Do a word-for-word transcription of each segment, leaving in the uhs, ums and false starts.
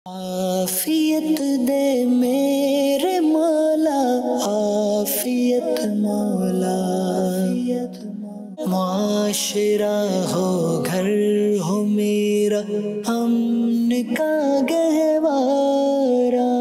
आफियत दे मेरे मौला, आफियत मौला, माशरा हो घर हो मेरा, अमन का गहवारा।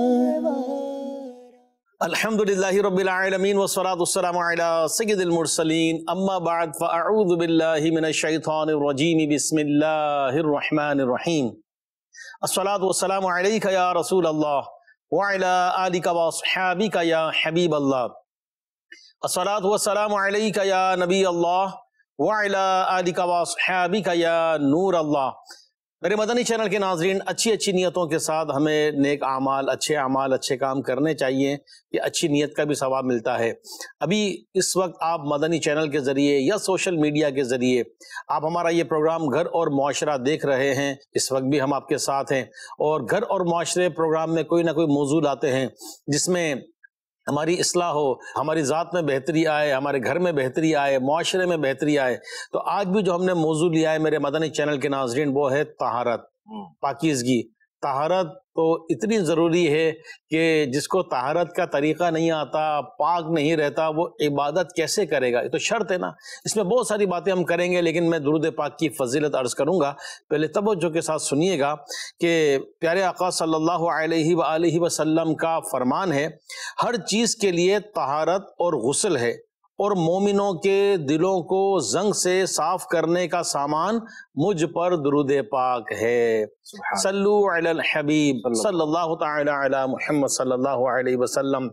अल्हम्दुलिल्लाहि रब्बिल आलमीन वस्सलातु वस्सलामु अला सय्यिदिल मुरसलीन अम्मा बाद फ़अऊज़ु बिल्लाहि मिनश शैतानिर रजीम बिस्मिल्लाहिर रहमानिर रहीम। अस्सलातु वस्सलामु अलैका या रसूल अल्लाह व अला आलिका व अस्हाबिका या हबीब अल्लाह। अस्सलातु वस्सलामु अलैका या नबी अल्लाह व अला आलिका व अस्हाबिका या नूर अल्लाह। मेरे मदनी चैनल के नाजरीन, अच्छी अच्छी नियतों के साथ हमें नेक आमाल, अच्छे आमाल, अच्छे काम करने चाहिए कि अच्छी नियत का भी सवाब मिलता है। अभी इस वक्त आप मदनी चैनल के ज़रिए या सोशल मीडिया के ज़रिए आप हमारा ये प्रोग्राम घर और मुआशरा देख रहे हैं। इस वक्त भी हम आपके साथ हैं और घर और मुआशरे प्रोग्राम में कोई ना कोई मौजू लाते हैं जिसमें हमारी इस्लाह हो, हमारी ज़ात में बेहतरी आए, हमारे घर में बेहतरी आए, मुआशरे में बेहतरी आए। तो आज भी जो हमने मौजू लिया है मेरे मदनी चैनल के नाज़रीन, वो है तहारत, पाकीज़गी। तहारत तो इतनी ज़रूरी है कि जिसको तहारत का तरीक़ा नहीं आता, पाक नहीं रहता, वो इबादत कैसे करेगा? ये तो शर्त है ना। इसमें बहुत सारी बातें हम करेंगे, लेकिन मैं दुरूद पाक की फजीलत अर्ज़ करूँगा। पहले तवज्जो के साथ सुनिएगा कि प्यारे आका सल्लल्लाहु अलैहि व आलिहि वसल्लम का फरमान है, हर चीज़ के लिए तहारत और गुस्ल है और मोमिनों के दिलों को जंग से साफ करने का सामान मुझ पर दुरूद पाक है। सल्लु अलल हबीब सल्लल्लाहु तआला अला मुहम्मद सल्लल्लाहु अलैहि वसल्लम।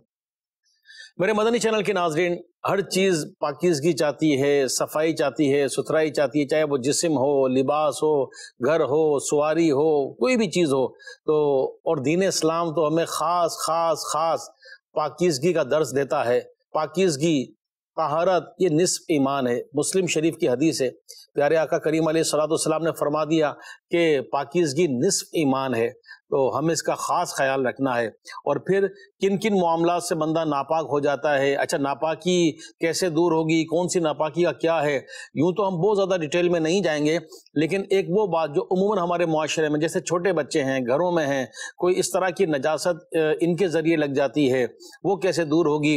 मेरे मदनी चैनल के नाजरीन, हर चीज़ पाकीज़गी चाहती है, सफाई चाहती है, सुथराई चाहती है, चाहे वो जिस्म हो, लिबास हो, घर हो, सवारी हो, कोई भी चीज़ हो। तो और दीन इस्लाम तो हमें ख़ास ख़ास ख़ास पाकीज़गी का दर्स देता है। पाकीज़गी, तहारत, ये निस्फ ईमान है। मुस्लिम शरीफ की हदीस है, प्यारे आका करीम अलैहिस्सलातु वस्सलाम ने फरमा दिया कि पाकीज़गी निस्फ ईमान है। तो हमें इसका ख़ास ख्याल रखना है। और फिर किन किन मामलात से बंदा नापाक हो जाता है, अच्छा नापाकी कैसे दूर होगी, कौन सी नापाकी का क्या है, यूँ तो हम बहुत ज़्यादा डिटेल में नहीं जाएंगे, लेकिन एक वो बात जो उमूमन हमारे मुआशरे में, जैसे छोटे बच्चे हैं, घरों में हैं, कोई इस तरह की नजासत इनके ज़रिए लग जाती है, वो कैसे दूर होगी।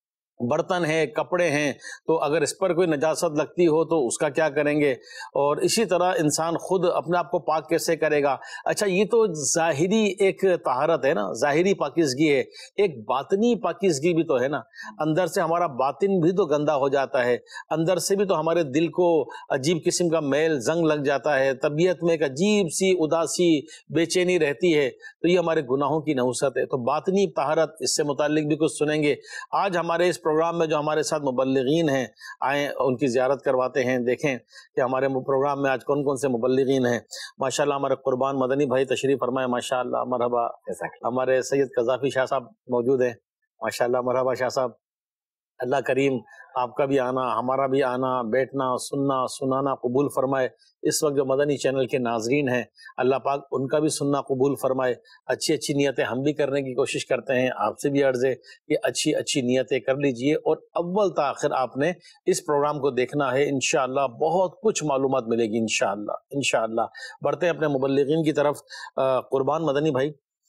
बर्तन है, कपड़े हैं, तो अगर इस पर कोई नजासत लगती हो तो उसका क्या करेंगे। और इसी तरह इंसान खुद अपने आप को पाक कैसे करेगा। अच्छा, ये तो ज़ाहिरी एक तहारत है ना, ज़ाहिरी पाकीज़गी है। एक बातनी पाकीज़गी भी तो है ना, अंदर से हमारा बातिन भी तो गंदा हो जाता है, अंदर से भी तो हमारे दिल को अजीब किस्म का मैल जंग लग जाता है, तबीयत में एक अजीब सी उदासी, बेचैनी रहती है। तो ये हमारे गुनाहों की नहुसत है। तो बातनी तहारत, इससे मुताल्लिक भी कुछ सुनेंगे। आज हमारे इस प्रोग्राम में जो हमारे साथ मुबल्लिगीन हैं, आए उनकी ज़ियारत करवाते हैं, देखें कि हमारे प्रोग्राम में आज कौन कौन से मुबल्लिगीन हैं। माशाल्लाह हमारे कुर्बान मदनी भाई तशरीफ़ फरमाए, माशाल्लाह मरहबा। हमारे सैयद कज़ाफ़ी शाह साहब मौजूद हैं, माशाल्लाह मरहबा शाह साहब। अल्लाह करीम आपका भी आना, हमारा भी आना, बैठना, सुनना, सुनाना कबूल फरमाए। इस वक्त जो मदनी चैनल के नाजरीन हैं, अल्लाह पाक उनका भी सुनना कबूल फरमाए। अच्छी अच्छी नियतें हम भी करने की कोशिश करते हैं, आपसे भी अर्ज़ है कि अच्छी अच्छी नियतें कर लीजिए और अव्वल ता आखिर आपने इस प्रोग्राम को देखना है। इंशाअल्लाह बहुत कुछ मालूमात मिलेगी इंशाअल्लाह इंशाअल्लाह। बढ़ते हैं अपने मुबल्लिगीन की तरफ। कुर्बान मदनी भाई,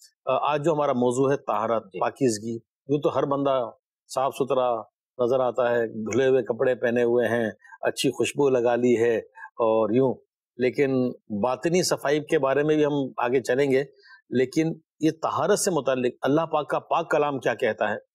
आज जो हमारा मौजू है तहारत, पाकीज़गी, यूँ तो हर बंदा साफ सुथरा नजर आता है, धुले हुए कपड़े पहने हुए हैं, अच्छी खुशबू लगा ली है और यूं, लेकिन बातिनी सफाई के बारे में भी हम आगे चलेंगे। लेकिन ये तहारत से मुताल्लिक अल्लाह पाक का पाक कलाम क्या कहता है?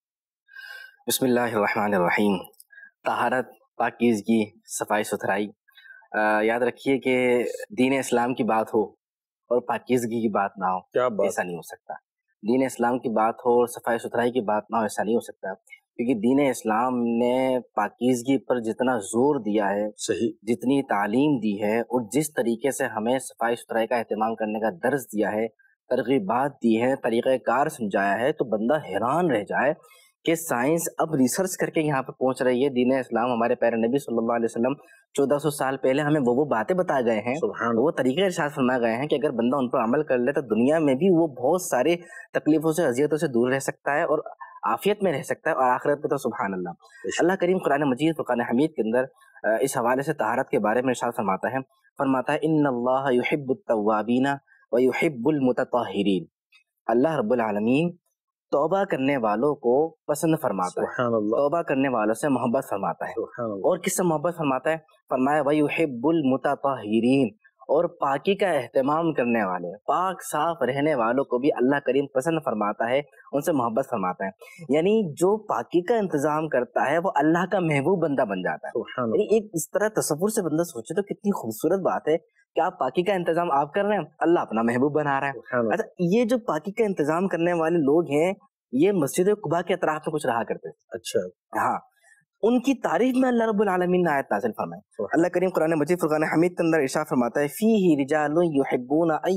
बिस्मिल्लाहिर्रहमानिर्रहीम। तहारत, पाकीज़गी, सफाई सुथराई, याद रखिए कि दीन इस्लाम की बात हो और पाकीज़गी की बात ना हो, क्या बात? ऐसा नहीं हो सकता। दीन इस्लाम की बात हो और सफाई सुथराई की बात ना हो, ऐसा नहीं हो सकता। क्योंकि दीन इस्लाम ने पाकीज़गी पर जितना जोर दिया है, सही, जितनी तालीम दी है और जिस तरीके से हमें सफाई सुथराई का एहतमाम करने का दर्स दिया है, तरगीबात दी है, तरीक़ाकार समझाया है, तो बंदा हैरान रह जाए कि साइंस अब रिसर्च करके यहाँ पे पहुंच रही है। दीन इस्लाम, हमारे प्यारे नबी सल्लल्लाहु अलैहि वसल्लम चौदह सौ साल पहले हमें वो वो बातें बताए गए हैं, वो तरीके इरशाद फरमाए गए हैं कि अगर बंदा उन पर अमल कर ले तो दुनिया में भी वो बहुत सारे तकलीफों से, अजियतों से दूर रह सकता है और आफियत में रह सकता है, और आखिरत में तो सुभान अल्लाह। अल्लाह करीम कुरान मजीद, फुरकान हमीद के अंदर इस हवाले से तहारत के बारे में इरशाद फरमाता है फरमाता है इन्नल्लाह युहिब्बुत तव्वाबीना وَيُحِبُّ الْمُتَطَهِّرِينَ، اللہ رب العالمین توبہ کرنے والوں کو پسند فرماتا ہے، سبحان اللہ، توبہ کرنے والوں سے محبت فرماتا ہے. سبحان اللہ، اور کس سے محبت فرماتا ہے؟ فرمایا وَيُحِبُّ الْمُتَطَهِّرِينَ، اور پاکی کا اہتمام کرنے والے، پاک صاف رہنے والوں کو بھی اللہ کریم پسند فرماتا ہے، ان سے محبت فرماتا ہے. یعنی جو پاکی کا انتظام کرتا ہے وہ اللہ کا محبوب بندہ بن جاتا ہے. سبحان یعنی اللہ، ایک اس طرح تصور سے بندہ سوچے تو کتنی خوبصورت بات ہے کہ آپ پاکی کا انتظام آپ کر رہے ہیں، اللہ اپنا محبوب بنا رہا ہے. سبحان اللہ، اچھا، یہ جو پاکی کا انتظام کرنے والے لوگ ہیں یہ مسجد قباء کے اطراف میں کچھ رہا کرتے تھے. اچھا، ہاں، ان کی تعریف میں اللہ رب العالمین نے آیت نازل فرمائی. اللہ کریم قرآن مجید فرقان حمید کے اندر ارشاد فرماتا ہے فیہ رجال یحبون ان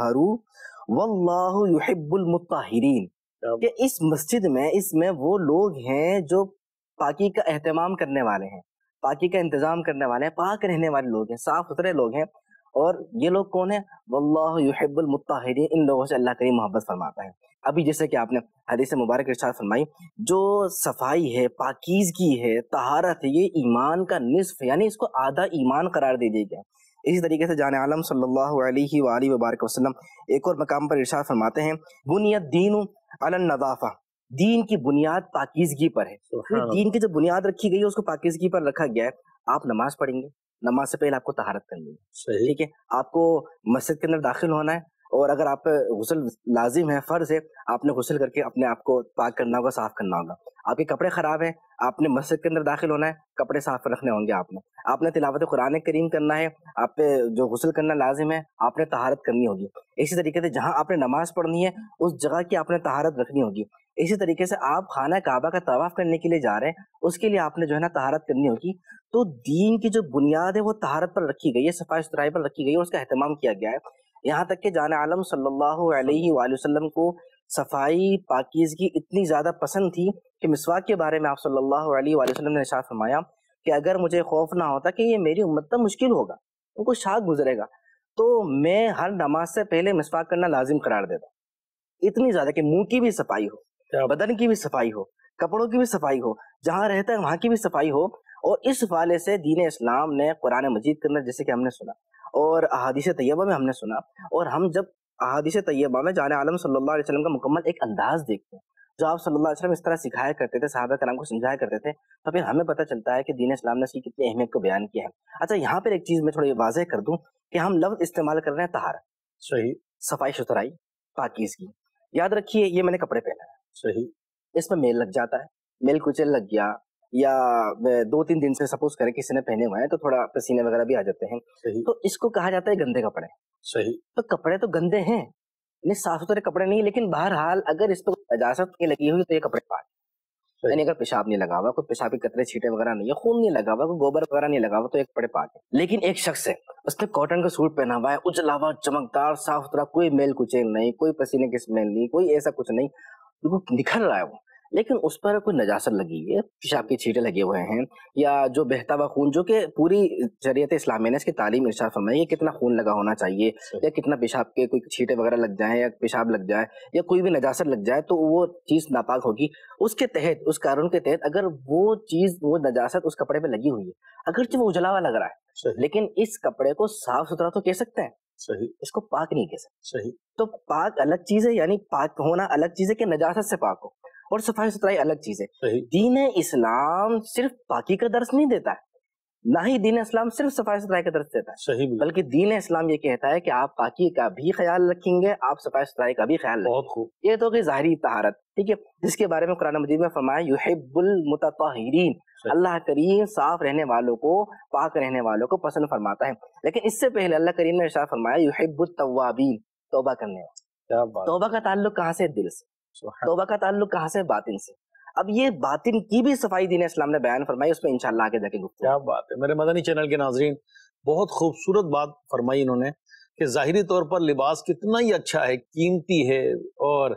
یتطہروا واللہ یحب المطہرین، کہ اس مسجد میں اس میں وہ لوگ ہیں جو پاکی کا اہتمام کرنے والے ہیں، پاکی کا انتظام کرنے والے ہیں، پاک رہنے والے لوگ ہیں، صاف ستھرے لوگ ہیں. اور یہ لوگ کون ہیں؟ واللہ یحب المطہرین، ان لوگوں سے اللہ کریم محبت فرماتا ہے. ابھی جیسے کہ آپ نے حدیث مبارک ارشاد فرمائی، جو صفائی ہے، پاکیزگی ہے، طہارت ہے، یہ ایمان کا نصف ہے، یعنی اس کو آدھا ایمان قرار دے دیا گیا. اسی طریقے سے جان عالم صلی اللہ علیہ وآلہ وبارک وسلم ایک اور مقام پر ارشاد فرماتے ہیں بنی الدین علی النظافہ، دین کی بنیاد پاکیزگی پر ہے. دین کی جو بنیاد رکھی گئی ہے اس کو پاکیزگی پر رکھا گیا ہے. آپ نماز پڑھیں گے، نماز سے پہلے آپ کو طہارت کرنی ہے، ٹھیک ہے. آپ کو مسجد کے اندر داخل ہونا ہے، اور اگر آپ پہ غسل لازم ہے، فرض ہے، آپ نے غسل کر کے اپنے آپ کو پاک کرنا ہوگا، صاف کرنا ہوگا. آپ کے کپڑے خراب ہیں، آپ نے مسجد کے اندر داخل ہونا ہے، کپڑے صاف رکھنے ہوں گے. آپ نے آپ نے تلاوت قرآن کریم کرنا ہے، آپ پہ جو غسل کرنا لازم ہے، آپ نے طہارت کرنی ہوگی. اسی طریقے سے جہاں آپ نے نماز پڑھنی ہے اس جگہ کی آپ نے طہارت رکھنی ہوگی. اسی طریقے سے آپ خانہ کعبہ کا طواف کرنے کے لیے جا رہے ہیں، اس کے لیے آپ نے جو ہے نا طہارت کرنی ہوگی. تو دین کی جو بنیاد ہے وہ طہارت پر رکھی گئی ہے، صفائی ستھرائی پر رکھی گئی ہے، اس کا اہتمام کیا گیا ہے. یہاں تک کہ جان عالم صلی اللہ علیہ وآلہ وسلم کو صفائی پاکیزگی اتنی زیادہ پسند تھی کہ مسواک کے بارے میں آپ صلی اللہ علیہ وآلہ وسلم نے ارشاد فرمایا کہ اگر مجھے خوف نہ ہوتا کہ یہ میری امت پر مشکل ہوگا، ان کو شاک گزرے گا، تو میں ہر نماز سے پہلے مسواک کرنا لازم قرار دیتا. اتنی زیادہ کہ منہ کی بھی صفائی ہو، بدن کی بھی صفائی ہو، کپڑوں کی بھی صفائی ہو، جہاں رہتا ہے وہاں کی بھی صفائی ہو. اور اس حوالے سے دین اسلام نے قرآن مجید کے اندر جیسے کہ ہم نے سنا اور احادیث طیبہ میں ہم نے سنا، اور ہم جب احادیث طیبہ میں جان عالم صلی اللہ علیہ وسلم کا مکمل ایک انداز دیکھتے ہیں جو آپ صلی اللہ علیہ وسلم اس طرح سکھایا کرتے تھے، صحابہ کرام کو سمجھایا کرتے تھے، تو پھر ہمیں پتہ چلتا ہے کہ دین اسلام نے اس کی کتنی اہمیت کو بیان کیا ہے. اچھا، یہاں پر ایک چیز میں تھوڑی واضح کر دوں کہ ہم لفظ استعمال کر رہے ہیں طہارت، صحیح، صفائی ستھرائی، پاکیزگی. یاد رکھیے یہ میں نے کپڑے پہنا ہے، صحیح، اس میں میل لگ جاتا ہے، میل کچل لگ گیا، یا دو تین دن سے سپوز کریں کسی نے پہنے ہوئے ہیں تو تھوڑا پسینے وغیرہ بھی آ جاتے ہیں، صحیح، تو اس کو کہا جاتا ہے گندے کپڑے. صحیح. تو کپڑے تو گندے ہیں، یعنی صاف ستھرے کپڑے نہیں، لیکن بہرحال اگر اس پہ نجاست نہیں لگی ہوئی تو یہ کپڑے پاک. یعنی اگر پیشاب نہیں لگا ہوا، کوئی پیشاب کے قطرے چھینٹے وغیرہ نہیں ہے، خون نہیں لگا ہوا، کوئی گوبر وغیرہ نہیں لگا ہوا، تو ایک کپڑے پاک ہے. لیکن ایک شخص ہے، اس نے کاٹن کا سوٹ پہنا ہوا ہے، اجلا ہوا، چمکدار، صاف ستھرا، کوئی میل کچیل نہیں، کوئی پسینے کی اسمیل نہیں، کوئی ایسا کچھ نہیں، بالکل نکھر رہا ہے وہ، لیکن اس پر کوئی نجاست لگی ہے، پیشاب کے چھینٹے لگے ہوئے ہیں، یا جو بہتا ہوا خون، جو کہ پوری شریعت اسلامیہ نے اس کی تعلیم ارشاد فرمائی ہے کتنا خون لگا ہونا چاہیے، یا کتنا پیشاب کے کوئی چھینٹے وغیرہ لگ جائیں، یا پیشاب لگ جائے، یا کوئی بھی نجاست لگ جائے تو وہ چیز ناپاک ہوگی. اس کے تحت، اس قانون کے تحت اگر وہ چیز، وہ نجاست اس کپڑے پہ لگی ہوئی ہے، اگرچہ وہ اجلا ہوا لگ رہا ہے، لیکن اس کپڑے کو صاف ستھرا تو کہہ سکتے ہیں، صحیح، اس کو پاک نہیں کہہ سکتے. صحیح. تو پاک الگ چیز ہے، یعنی پاک ہونا الگ چیز ہے کہ نجاست سے پاک ہو، اور صفائی ستھرائی الگ چیز ہے. صحیح. دین اسلام صرف پاکی کا درس نہیں دیتا ہے، نہ ہی دین اسلام صرف صفائی ستھرائی کا درس دیتا ہے، صحیح، بلکہ دین اسلام یہ کہتا ہے کہ آپ پاکی کا بھی خیال رکھیں گے، آپ صفائی ستھرائی کا بھی خیال رکھیں گے. بہت خوب. یہ تو کہ ظاہری طہارت، ٹھیک ہے، جس کے بارے میں قرآن مجید میں فرمایا یحب المتطہرین، اللہ کریم صاف رہنے والوں کو، پاک رہنے والوں کو پسند فرماتا ہے. لیکن اس سے پہلے اللہ کریم نے ارشاد فرمایا یحب التوابین، توبہ کرنے والے. توبہ کا تعلق کہاں سے؟ دل سے. توبہ کا تعلق کہاں سے؟ باطن سے. اب یہ باطن کی بھی صفائی دین اسلام نے بیان فرمائی، اس میں انشاءاللہ آگے جا کے گفتگو. کیا بات ہے میرے مدنی چینل کے ناظرین، بہت خوبصورت بات فرمائی انہوں نے کہ ظاہری طور پر لباس کتنا ہی اچھا ہے، قیمتی ہے اور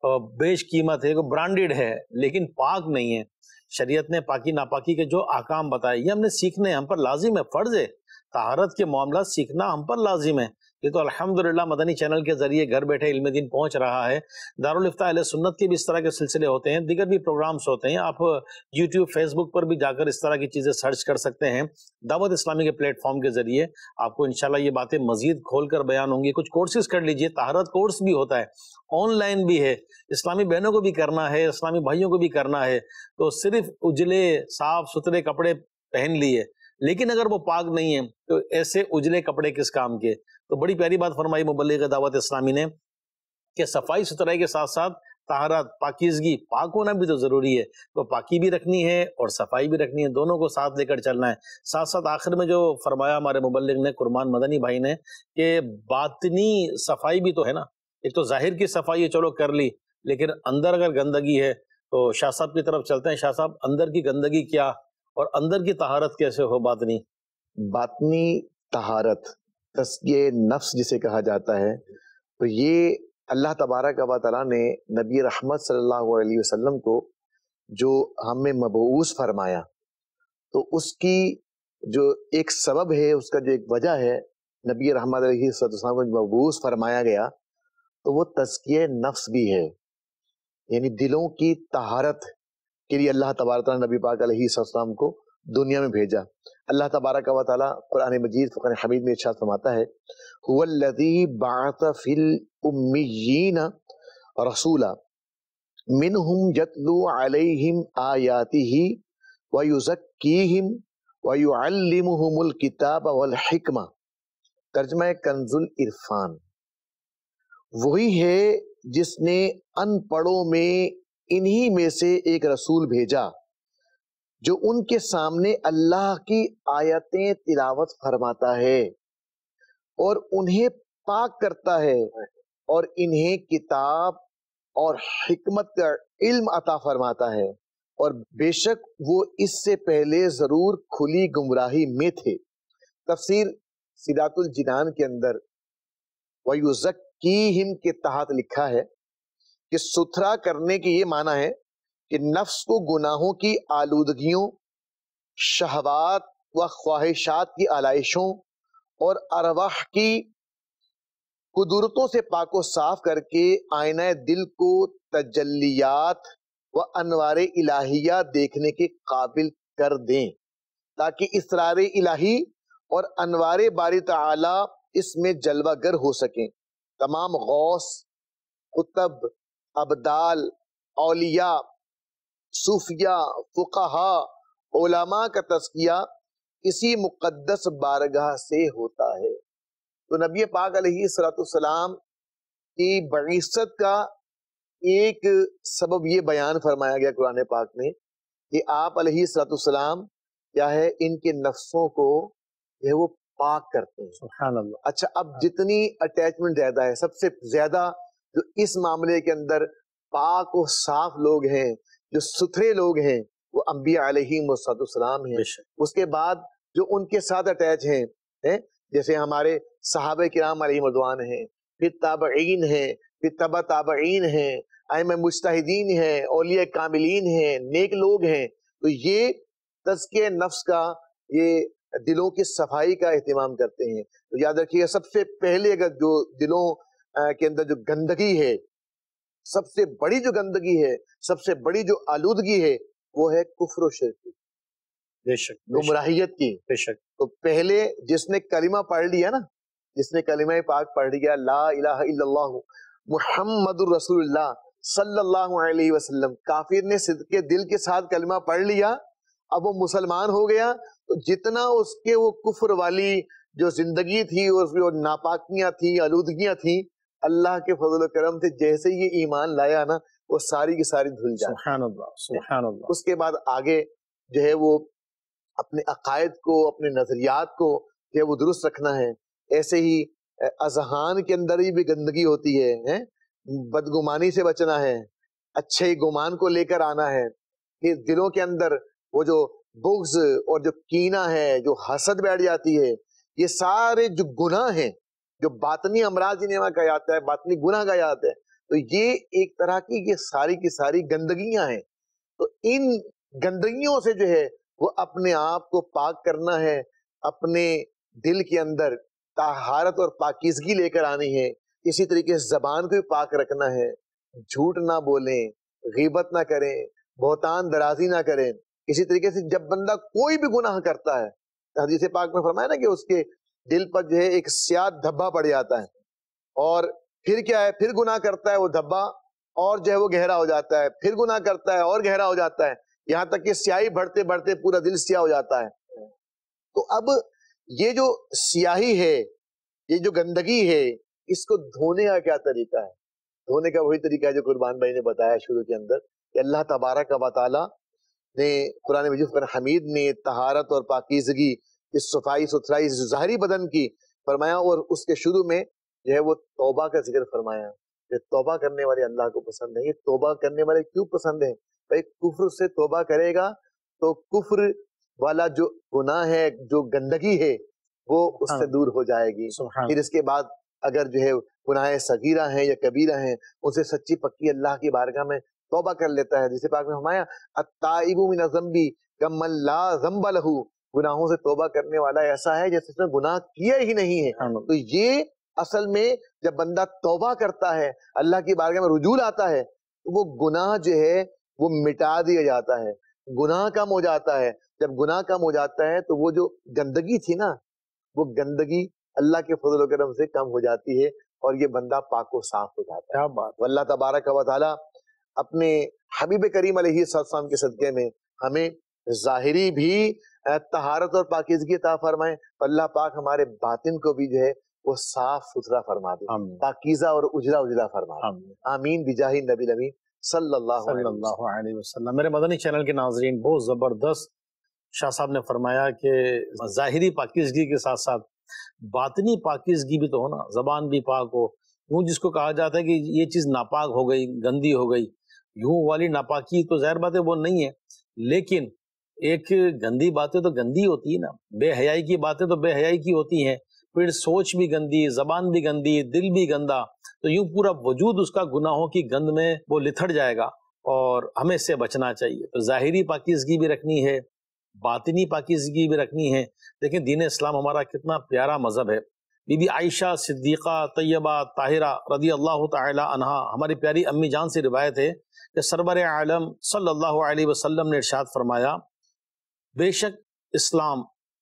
بیش قیمت ہے، برانڈڈ ہے، لیکن پاک نہیں ہے. شریعت نے پاکی ناپاکی کے جو احکام بتائے یہ ہم نے سیکھنے، ہم پر لازم ہے، فرض ہے. طہارت کے معاملات سیکھنا ہم پر لازم ہے، یہ تو الحمدللہ مدنی چینل کے ذریعے گھر بیٹھے علم دین پہنچ رہا ہے. دارالفتاء اہل سنت کے بھی اس طرح کے سلسلے ہوتے ہیں, دیگر بھی پروگرامز ہوتے ہیں. آپ یوٹیوب فیس بک پر بھی جا کر اس طرح کی چیزیں سرچ کر سکتے ہیں. دعوت اسلامی کے پلیٹ فارم کے ذریعے آپ کو انشاءاللہ یہ باتیں مزید کھول کر بیان ہوں گی. کچھ کورسز کر لیجئے, طہارت کورس بھی ہوتا ہے, آن لائن بھی ہے, اسلامی بہنوں کو بھی کرنا ہے, اسلامی بھائیوں کو بھی کرنا ہے. تو صرف اجلے صاف ستھرے کپڑے پہن لیے لیکن اگر وہ پاک نہیں ہے تو ایسے اجلے کپڑے کس کام کے. تو بڑی پیاری بات فرمائی مبلغ دعوت اسلامی نے کہ صفائی ستھرائی کے ساتھ ساتھ طہارت, پاکیزگی, پاک ہونا بھی تو ضروری ہے. تو پاکی بھی رکھنی ہے اور صفائی بھی رکھنی ہے, دونوں کو ساتھ لے کر چلنا ہے. ساتھ ساتھ آخر میں جو فرمایا ہمارے مبلغ نے, قرمان مدنی بھائی نے, کہ باطنی صفائی بھی تو ہے نا. ایک تو ظاہر کی صفائی ہے چلو کر لی, لیکن اندر اگر گندگی ہے تو شاہ صاحب کی طرف چلتے ہیں. شاہ صاحب, اندر کی گندگی کیا اور اندر کی طہارت کیسے ہو باطنی؟ باطنی طہارت, تزکیہ نفس جسے کہا جاتا ہے, تو یہ اللہ تبارک و تعالیٰ نے نبی رحمت صلی اللہ علیہ وسلم کو جو ہمیں مبعوث فرمایا, تو اس کی جو ایک سبب ہے, اس کا جو ایک وجہ ہے, نبی رحمت علیہ السلام کو مبعوث فرمایا گیا, تو وہ تزکیہ نفس بھی ہے. یعنی دلوں کی طہارت کے لیے اللہ تبارک تعالیٰ نبی پاک علیہ السلام کو دنیا میں بھیجا. اللہ تبارک و تعالیٰ قرآن مجید فرقان حمید میں ارشاد فرماتا ہے, هو الذی بعث فی الامیین رسولا منہم یتلو علیہم آیاتہ ویزکیہم ویعلمہم الکتاب والحکمہ. ترجمہ کنز العرفان. وہی ہے جس نے ان پڑھوں میں انہی میں سے ایک رسول بھیجا جو ان کے سامنے اللہ کی آیتیں تلاوت فرماتا ہے اور انہیں پاک کرتا ہے اور انہیں کتاب اور حکمت کا علم عطا فرماتا ہے, اور بے شک وہ اس سے پہلے ضرور کھلی گمراہی میں تھے. تفسیر سیرات الجنان کے اندر وَيُزَكِّيهِمْ کے تحت لکھا ہے کہ ستھرا کرنے کی یہ معنی ہے کہ نفس کو گناہوں کی آلودگیوں, شہوات و خواہشات کی آلائشوں اور ارواح کی قدرتوں سے پاک و صاف کر کے آئینہ دل کو تجلیات و انوار الہیہ دیکھنے کے قابل کر دیں, تاکہ اسرار الہی اور انوار باری تعالی اس میں جلوہ گر ہو سکیں. تمام غوث, قطب, ابدال, اولیاء, صوفیاء, فقہاء, علماء کا تزکیہ اسی مقدس بارگاہ سے ہوتا ہے. تو نبی پاک علیہ السلام کی بعثت کا ایک سبب یہ بیان فرمایا گیا قرآن پاک میں کہ آپ علیہ السلام کیا ہے, ان کے نفسوں کو یہ وہ پاک کرتے ہیں. سبحان اللہ. اچھا, اب جتنی اٹیچمنٹ زیادہ ہے, سب سے زیادہ جو اس معاملے کے اندر پاک و صاف لوگ ہیں, جو ستھرے لوگ ہیں, وہ انبیاء علیہ السلام ہیں. اس کے بعد جو ان کے ساتھ اٹیچ ہیں, جیسے ہمارے صحابہ کرام علیہ رضوان ہیں, پھر تابعین ہیں, پھر تبع تابعین ہیں, ائمہ مجتہدین ہیں, اولیاء کاملین ہیں, نیک لوگ ہیں. تو یہ تزکیہ نفس کا, یہ دلوں کی صفائی کا اہتمام کرتے ہیں. تو یاد رکھیے, سب سے پہلے اگر جو دلوں کے اندر جو گندگی ہے, سب سے بڑی جو گندگی ہے, سب سے بڑی جو آلودگی ہے, وہ ہے کفر و شرک کی, بے شک, گمراہیت کی. بے شک. تو پہلے جس نے کلمہ پڑھ لیا نا, جس نے کلمہ پاک پڑھ لیا, لا الہ الا اللہ محمد الرسول اللہ صلی اللہ علیہ وسلم, کافر نے صدق دل کے ساتھ کلمہ پڑھ لیا, اب وہ مسلمان ہو گیا. تو جتنا اس کے وہ کفر والی جو زندگی تھی, اس میں ناپاکیاں تھیں, آلودگیاں تھیں, اللہ کے فضل و کرم سے جیسے یہ ایمان لایا نا, وہ ساری کی ساری دھل جائے. سبحان اللہ, سبحان اللہ. اس کے بعد آگے جو ہے وہ اپنے عقائد کو, اپنے نظریات کو جو ہے وہ درست رکھنا ہے. ایسے ہی اذہان کے اندر ہی بھی گندگی ہوتی ہے, بدگمانی سے بچنا ہے, اچھے گمان کو لے کر آنا ہے. پھر دلوں کے اندر وہ جو بغض اور جو کینہ ہے, جو حسد بیٹھ جاتی ہے, یہ سارے جو گناہ ہیں, جو باطنی امراض جنہیں کہا جاتا ہے, باطنی گناہ کہا جاتا ہے, تو یہ ایک طرح کی یہ ساری کی ساری گندگیاں ہیں. تو ان گندگیوں سے جو ہے وہ اپنے آپ کو پاک کرنا ہے, اپنے دل کے اندر طہارت اور پاکیزگی لے کر آنی ہے. اسی طریقے سے زبان کو بھی پاک رکھنا ہے, جھوٹ نہ بولیں, غیبت نہ کریں, بہتان درازی نہ کریں. اسی طریقے سے جب بندہ کوئی بھی گناہ کرتا ہے, حدیث پاک میں فرمایا نا کہ اس کے دل پر جو ہے ایک سیاہ دھبا پڑ جاتا ہے, اور پھر کیا ہے, پھر گناہ کرتا ہے وہ دھبا اور جو ہے وہ گہرا ہو جاتا ہے, پھر گناہ کرتا ہے اور گہرا ہو جاتا ہے, یہاں تک کہ سیاہی بڑھتے بڑھتے پورا دل سیاہ ہو جاتا ہے. تو اب یہ جو سیاہی ہے, یہ جو گندگی ہے, اس کو دھونے کا کیا طریقہ ہے؟ دھونے کا وہی طریقہ ہے جو قربان بھائی نے بتایا شروع کے اندر, کہ اللہ تبارک و تعالی نے قرآن مجید فرقان حمید میں طہارت اور پاکیزگی, اس صفائی ستھرائی ظاہری بدن کی فرمایا, اور اس کے شروع میں جو ہے وہ توبہ کا ذکر فرمایا کہ توبہ کرنے والے اللہ کو پسند ہے. یہ توبہ کرنے والے کیوں پسند ہیں؟ بھائی کفر سے توبہ کرے گا تو کفر والا جو گناہ ہے, جو گندگی ہے, وہ اس سے دور ہو جائے گی. پھر اس کے بعد اگر جو ہے گناہ صغیرہ ہیں یا کبیرہ ہیں, ان سے سچی پکی اللہ کی بارگاہ میں توبہ کر لیتا ہے. جسے پاک میں فرمایا التائب من الذنب کمن لا ذنب لہ, گناہوں سے توبہ کرنے والا ایسا ہے جیسے اس نے گناہ کیا ہی نہیں ہے. تو یہ اصل میں جب بندہ توبہ کرتا ہے, اللہ کی بارگاہ میں رجوع آتا ہے, تو وہ گناہ جو ہے وہ مٹا دیا جاتا ہے, گناہ کم ہو جاتا ہے. جب گناہ کم ہو جاتا ہے تو وہ جو گندگی تھی نا, وہ گندگی اللہ کے فضل و کرم سے کم ہو جاتی ہے, اور یہ بندہ پاک و صاف ہو جاتا ہے. کیا بات. اللہ تبارک و تعالی اپنے حبیب کریم علیہ السلام کے صدقے میں ہمیں ظاہری بھی طہارت اور پاکیزگی عطا فرمائے, اللہ پاک ہمارے باطن کو بھی جو ہے وہ صاف ستھرا فرما دے, پاکیزہ اور اجلا اجلا فرما دے. آمین بجاہ نبی الامین صلی اللہ علیہ وسلم. میرے مدنی چینل کے ناظرین, بہت زبردست شاہ صاحب نے فرمایا کہ ظاہری پاکیزگی کے ساتھ ساتھ باطنی پاکیزگی بھی تو ہو نا, زبان بھی پاک ہو. یوں جس کو کہا جاتا ہے کہ یہ چیز ناپاک ہو گئی, گندی ہو گئی, یوں والی ناپاکی تو ظاہر بات ہے وہ نہیں ہے, لیکن ایک گندی باتیں تو گندی ہوتی ہے نا, بے حیائی کی باتیں تو بے حیائی کی ہوتی ہیں, پھر سوچ بھی گندی, زبان بھی گندی, دل بھی گندا, تو یوں پورا وجود اس کا گناہوں کی گند میں وہ لتھڑ جائے گا, اور ہمیں اس سے بچنا چاہیے. تو ظاہری پاکیزگی بھی رکھنی ہے, باطنی پاکیزگی بھی رکھنی ہے. لیکن دین اسلام ہمارا کتنا پیارا مذہب ہے. بی بی عائشہ صدیقہ طیبہ طاہرہ رضی اللہ تعالی عنہا, ہماری پیاری امی جان سے روایت ہے کہ سرور عالم صلی اللہ علیہ وسلم نے ارشاد فرمایا, بے شک اسلام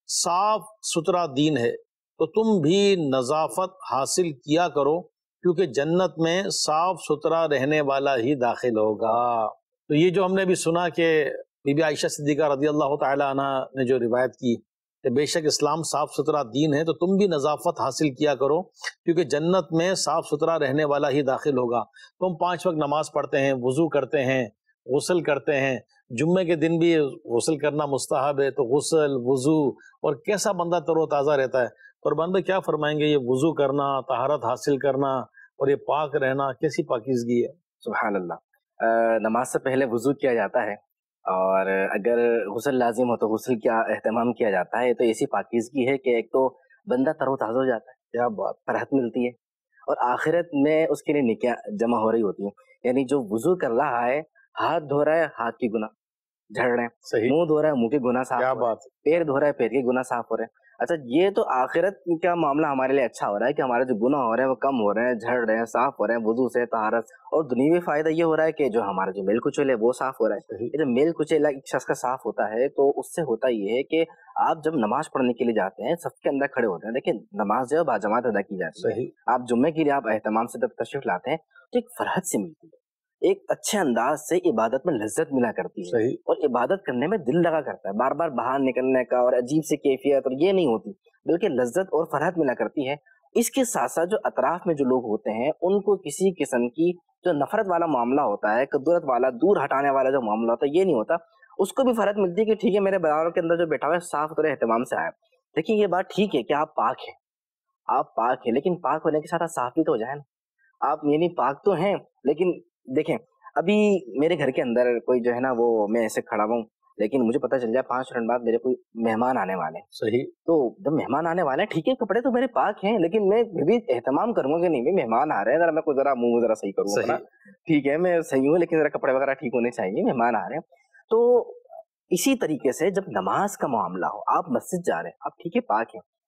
صاف ستھرا دین ہے, تو تم بھی نظافت حاصل کیا کرو, کیونکہ جنت میں صاف ستھرا رہنے والا ہی داخل ہوگا. تو یہ جو ہم نے بھی سنا کہ بی بی عائشہ صدیقہ رضی اللہ تعالی عنہ نے جو روایت کی کہ بے شک اسلام صاف ستھرا دین ہے, تو تم بھی نظافت حاصل کیا کرو, کیونکہ جنت میں صاف ستھرا رہنے والا ہی داخل ہوگا. تو ہم پانچ وقت نماز پڑھتے ہیں, وضو کرتے ہیں, غسل کرتے ہیں, جمعے کے دن بھی غسل کرنا مستحب ہے, تو غسل وضو, اور کیسا بندہ تر و تازہ رہتا ہے. قربان بھائی کیا فرمائیں گے, یہ وضو کرنا, طہارت حاصل کرنا اور یہ پاک رہنا کیسی پاکیزگی ہے؟ سبحان اللہ. نماز سے پہلے وضو کیا جاتا ہے, اور اگر غسل لازم ہو تو غسل کیا اہتمام کیا جاتا ہے. تو ایسی پاکیزگی ہے کہ ایک تو بندہ تر و تازہ ہو جاتا ہے, کیا بات, فرحت ملتی ہے, اور آخرت میں اس کے لیے نیکیاں جمع ہو رہی ہوتی ہیں. یعنی جو وضو کر رہا ہے, ہاتھ دھو رہا ہے, ہاتھ کی گناہ جھڑ رہے ہیں, منہ دھو رہا ہے, منہ کے گناہ صاف ہو رہے ہیں, پیر دھو رہا ہے, پیر کے گناہ صاف ہو رہے ہیں. اچھا, یہ تو آخرت کا معاملہ ہمارے لیے اچھا ہو رہا ہے کہ ہمارے جو گناہ ہو رہے ہیں وہ کم ہو رہے ہیں, جھڑ رہے ہیں, صاف ہو رہے ہیں وضو سے, طہارت. اور دنیوی فائدہ یہ ہو رہا ہے کہ جو ہمارا جو میل کچیل ہے وہ صاف ہو رہا ہے. یہ جو میل کچیل ایک شخص کا صاف ہوتا ہے, تو اس سے ہوتا یہ ہے کہ آپ جب نماز پڑھنے کے لیے جاتے ہیں, صف کے اندر کھڑے ہوتے ہیں, دیکھیں نماز جو ہے باجماعت ادا کی جاتی ہے. آپ جمعے کے لیے آپ اہتمام سے جب تشریف لاتے ہیں تو ایک فرحت سے ملتی ہے, ایک اچھے انداز سے عبادت میں لذت ملا کرتی ہے, اور عبادت کرنے میں دل لگا کرتا ہے. بار بار باہر نکلنے کا اور عجیب سی کیفیت اور یہ نہیں ہوتی, بلکہ لذت اور فرحت ملا کرتی ہے. اس کے ساتھ ساتھ جو اطراف میں جو لوگ ہوتے ہیں ان کو کسی قسم کی جو نفرت والا معاملہ ہوتا ہے, کدورت والا, دور ہٹانے والا جو معاملہ ہوتا ہے, یہ نہیں ہوتا. اس کو بھی فرحت ملتی ہے کہ ٹھیک ہے میرے بازاروں کے اندر جو بیٹھا ہوا ہے صاف ستھرے اہتمام سے آیا. دیکھیں یہ بات ٹھیک ہے کہ آپ پاک ہیں, آپ پاک ہیں, لیکن پاک ہونے کے ساتھ صاف بھی تو ہو جائے نا. آپ یعنی پاک تو ہیں, لیکن دیکھیں ابھی میرے گھر کے اندر کوئی جو ہے نا, وہ میں ایسے کھڑا ہوں, لیکن مجھے پتہ چل جائے پانچ منٹ بعد میرے کوئی مہمان آنے والے ہیں. صحیح. تو جب مہمان آنے والے ہیں, ٹھیک ہے کپڑے تو میرے پاک ہیں, لیکن میں بھی اہتمام کروں گا کہ نہیں مہمان آ رہے ہیں, ذرا میں کوئی ذرا منہ ذرا صحیح کروں گا. ٹھیک ہے میں صحیح ہوں, لیکن ذرا کپڑے وغیرہ ٹھیک ہونے چاہیے, مہمان آ رہے ہیں. تو اسی طریقے سے جب نماز کا معاملہ ہو, آپ مسجد جا رہے ہیں, آپ ٹھیک ہے پاک ہیں,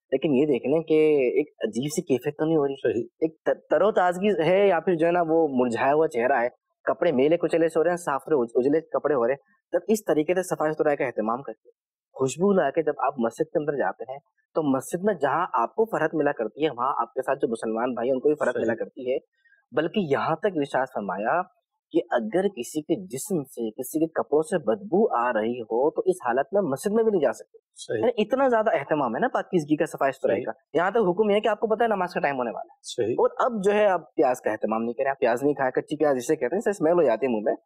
لیکن یہ دیکھ لیں کہ ایک عجیب سی کیفیت تو نہیں ہو رہی. صحیح. ایک تر و تازگی ہے یا پھر جو ہے نا وہ مرجھایا ہوا چہرہ ہے, کپڑے میلے کچلے سے ہو رہے ہیں, صاف اجلے کپڑے ہو رہے ہیں. جب اس طریقے سے صفائی ستھرائی کا اہتمام کرتے ہیں, خوشبو لا کے جب آپ مسجد کے اندر جاتے ہیں تو مسجد میں جہاں آپ کو فرحت ملا کرتی ہے وہاں آپ کے ساتھ جو مسلمان بھائی ہیں ان کو بھی فرحت ملا کرتی ہے. بلکہ یہاں تک ارشاد فرمایا کہ اگر کسی کے جسم سے, کسی کے کپڑوں سے بدبو آ رہی ہو تو اس حالت میں مسجد میں بھی نہیں جا سکتے. صحیح. اتنا زیادہ اہتمام ہے نا پاکیزگی کا, صفائی ستھرائی کا. یہاں تک حکم یہ ہے کہ آپ کو پتہ ہے نماز کا ٹائم ہونے والا ہے. صحیح. اور اب جو ہے آپ پیاز کا اہتمام نہیں کریں, آپ پیاز نہیں کھائیں, کچی پیاز جسے کہتے ہیں اسمیل ہو جاتی ہے منہ میں,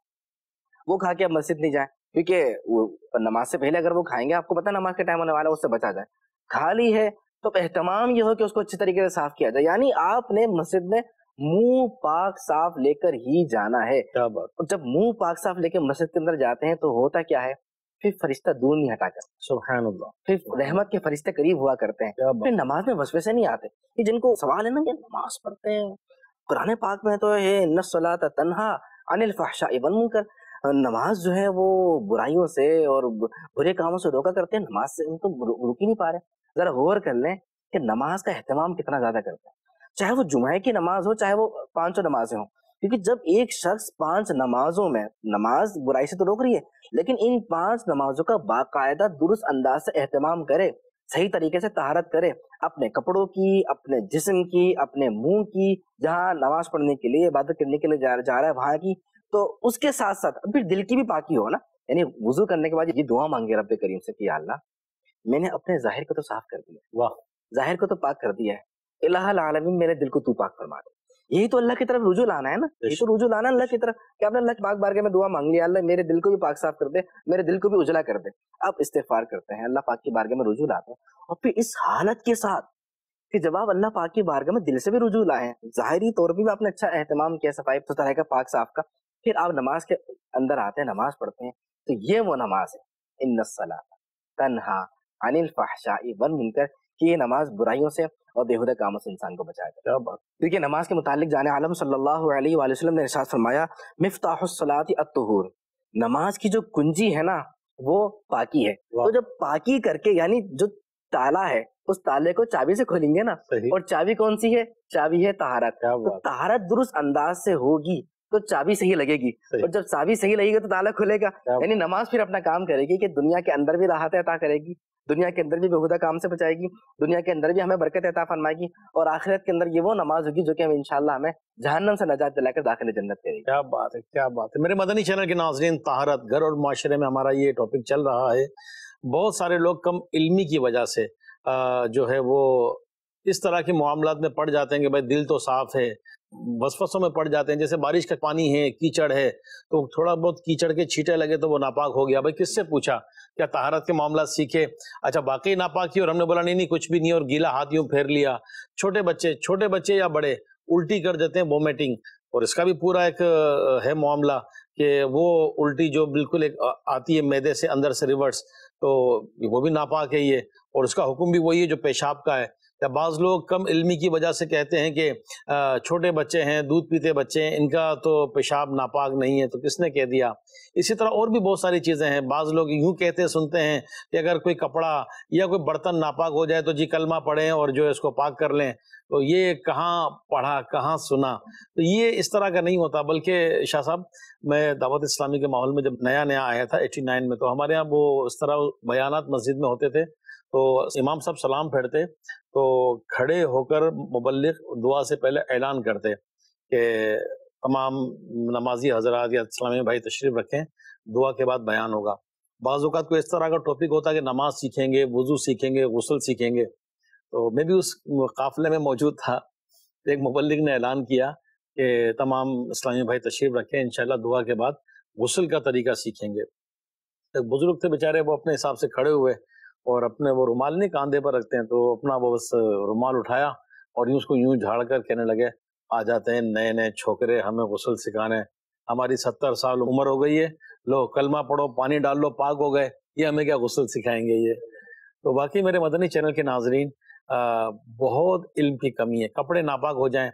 وہ کھا کے آپ مسجد نہیں جائیں, کیونکہ وہ نماز سے پہلے اگر وہ کھائیں گے آپ کو پتہ ہے نماز کا ٹائم ہونے والا ہے, اس سے بچا جائے. کھا لی ہے تو اہتمام یہ ہو کہ اس کو اچھی طریقے سے صاف کیا جائے. یعنی آپ نے مسجد میں منہ پاک صاف لے کر ہی جانا ہے. کیا بات. اور جب منہ پاک صاف لے کے مسجد کے اندر جاتے ہیں تو ہوتا کیا ہے, پھر فرشتہ دور نہیں ہٹا کر, سبحان اللہ, پھر رحمت کے فرشتے قریب ہوا کرتے ہیں. پھر نماز میں وسوسے نہیں آتے. یہ جن کو سوال ہے نا کہ نماز پڑھتے ہیں, قرآن پاک میں تو ہے ان الصلاۃ تنہا عن الفحشاء والمنکر, نماز جو ہے وہ برائیوں سے اور برے کاموں سے روکا کرتے ہیں. نماز سے ان کو روک ہی نہیں پا رہے. ذرا غور کر لیں کہ نماز کا اہتمام کتنا زیادہ کرتے ہیں, چاہے وہ جمعہ کی نماز ہو چاہے وہ پانچوں نمازیں ہوں. کیونکہ جب ایک شخص پانچ نمازوں میں, نماز برائی سے تو روک رہی ہے, لیکن ان پانچ نمازوں کا باقاعدہ درست انداز سے اہتمام کرے, صحیح طریقے سے طہارت کرے, اپنے کپڑوں کی, اپنے جسم کی, اپنے منہ کی, جہاں نماز پڑھنے کے لیے عبادت کرنے کے لیے جا رہا ہے وہاں کی, تو اس کے ساتھ ساتھ پھر دل کی بھی پاکی ہو نا. یعنی وضو کرنے کے بعد یہ دعا مانگے رب کریم سے کہ یا اللہ میں نے اپنے ظاہر کو تو صاف کر دیا, واہ, ظاہر کو تو پاک کر دیا ہے, الہ العالمین میرے دل کو تو پاک فرما دے. یہی تو اللہ کی طرف رجوع لانا ہے نا, یہی تو رجوع لانا ہے اللہ کی طرف کہ آپ نے اللہ پاک بارگاہ میں دعا مانگ لیا, اللہ میرے دل کو بھی پاک صاف کر دے, میرے دل کو بھی اجلا کر دے. آپ استغفار کرتے ہیں, اللہ پاک کی بارگاہ میں رجوع لاتے ہیں, اور پھر اس حالت کے ساتھ کہ جب آپ اللہ پاک کی بارگاہ میں دل سے بھی رجوع لائے ہیں, ظاہری طور پہ بھی آپ نے اچھا اہتمام کیا صفائی ستھرائی کا, پاک صاف کا, پھر آپ نماز کے اندر آتے ہیں, نماز پڑھتے ہیں, تو یہ وہ نماز ہے ان الصلاۃ تنہا عن الفحشاء والمنکر, کہ یہ نماز برائیوں سے اور بےہودہ کاموں سے انسان کو بچائے گا. کیونکہ نماز کے متعلق جان عالم صلی اللہ علیہ وآلہ وسلم نے ارشاد فرمایا مفتاح الصلاۃ الطہور, نماز کی جو کنجی ہے نا وہ پاکی ہے. تو جب پاکی کر کے, یعنی جو تالا ہے اس تالے کو چابی سے کھولیں گے نا, اور چابی کون سی ہے, چابی ہے طہارت. تو طہارت درست انداز سے ہوگی تو چابی صحیح لگے گی, اور جب چابی صحیح لگے گی تو تالا کھلے گا. یعنی نماز پھر اپنا کام کرے گی کہ دنیا کے اندر بھی راحت عطا کرے گی, دنیا کے اندر بھی بےہودہ کام سے بچائے گی, دنیا کے اندر بھی ہمیں برکت عطا فرمائے گی, اور آخرت کے اندر یہ وہ نماز ہوگی جو کہ ہمیں انشاءاللہ ہمیں جہنم سے نجات دلا کر داخل جنت کرے گی. کیا بات ہے, کیا بات ہے. میرے مدنی چینل کے ناظرین, طہارت گھر اور معاشرے میں ہمارا یہ ٹاپک چل رہا ہے. بہت سارے لوگ کم علمی کی وجہ سے جو ہے وہ اس طرح کے معاملات میں پڑ جاتے ہیں کہ بھائی دل تو صاف ہے, وسوسوں میں پڑ جاتے ہیں. جیسے بارش کا پانی ہے, کیچڑ ہے, تو تھوڑا بہت کیچڑ کے چھینٹے لگے تو وہ ناپاک ہو گیا. بھائی کس سے پوچھا, کیا طہارت کے معاملات سیکھے, اچھا باقی ناپاکی, اور ہم نے بولا نہیں نہیں کچھ بھی نہیں, اور گیلا ہاتھ یوں پھیر لیا. چھوٹے بچے چھوٹے بچے یا بڑے الٹی کر دیتے ہیں, وومیٹنگ, اور اس کا بھی پورا ایک ہے معاملہ کہ وہ الٹی جو بالکل ایک آتی ہے معدے سے اندر سے ریورس, تو وہ بھی ناپاک ہے یہ, اور اس کا حکم بھی وہی ہے جو پیشاب کا ہے. یا بعض لوگ کم علمی کی وجہ سے کہتے ہیں کہ چھوٹے بچے ہیں, دودھ پیتے بچے ہیں, ان کا تو پیشاب ناپاک نہیں ہے, تو کس نے کہہ دیا. اسی طرح اور بھی بہت ساری چیزیں ہیں. بعض لوگ یوں کہتے سنتے ہیں کہ اگر کوئی کپڑا یا کوئی برتن ناپاک ہو جائے تو جی کلمہ پڑھیں اور جو ہے اس کو پاک کر لیں. تو یہ کہاں پڑھا, کہاں سنا, تو یہ اس طرح کا نہیں ہوتا. بلکہ شاہ صاحب, میں دعوت اسلامی کے ماحول میں جب نیا نیا آیا تھا ایٹی نائن میں, تو ہمارے یہاں وہ اس طرح بیانات مسجد میں ہوتے تھے, تو امام صاحب سلام پھیرتے تو کھڑے ہو کر مبلغ دعا سے پہلے اعلان کرتے کہ تمام نمازی حضرات یا اسلامی بھائی تشریف رکھیں, دعا کے بعد بیان ہوگا. بعض اوقات کوئی اس طرح کا ٹاپک ہوتا ہے کہ نماز سیکھیں گے, وضو سیکھیں گے, غسل سیکھیں گے. تو میں بھی اس قافلے میں موجود تھا. ایک مبلغ نے اعلان کیا کہ تمام اسلامی بھائی تشریف رکھیں, انشاءاللہ دعا کے بعد غسل کا طریقہ سیکھیں گے. ایک بزرگ تھے بیچارے, وہ اپنے حساب سے کھڑے ہوئے اور اپنے وہ رومال نہیں کاندھے پر رکھتے ہیں, تو اپنا وہ بس رومال اٹھایا اور یوں اس کو یوں جھاڑ کر کہنے لگے آ جاتے ہیں نئے نئے چھوکرے ہمیں غسل سکھانے, ہماری ستر سال عمر ہو گئی ہے, لو کلمہ پڑھو, پانی ڈال لو, پاک ہو گئے, یہ ہمیں کیا غسل سکھائیں گے یہ. تو باقی میرے مدنی چینل کے ناظرین, بہت علم کی کمی ہے. کپڑے ناپاک ہو جائیں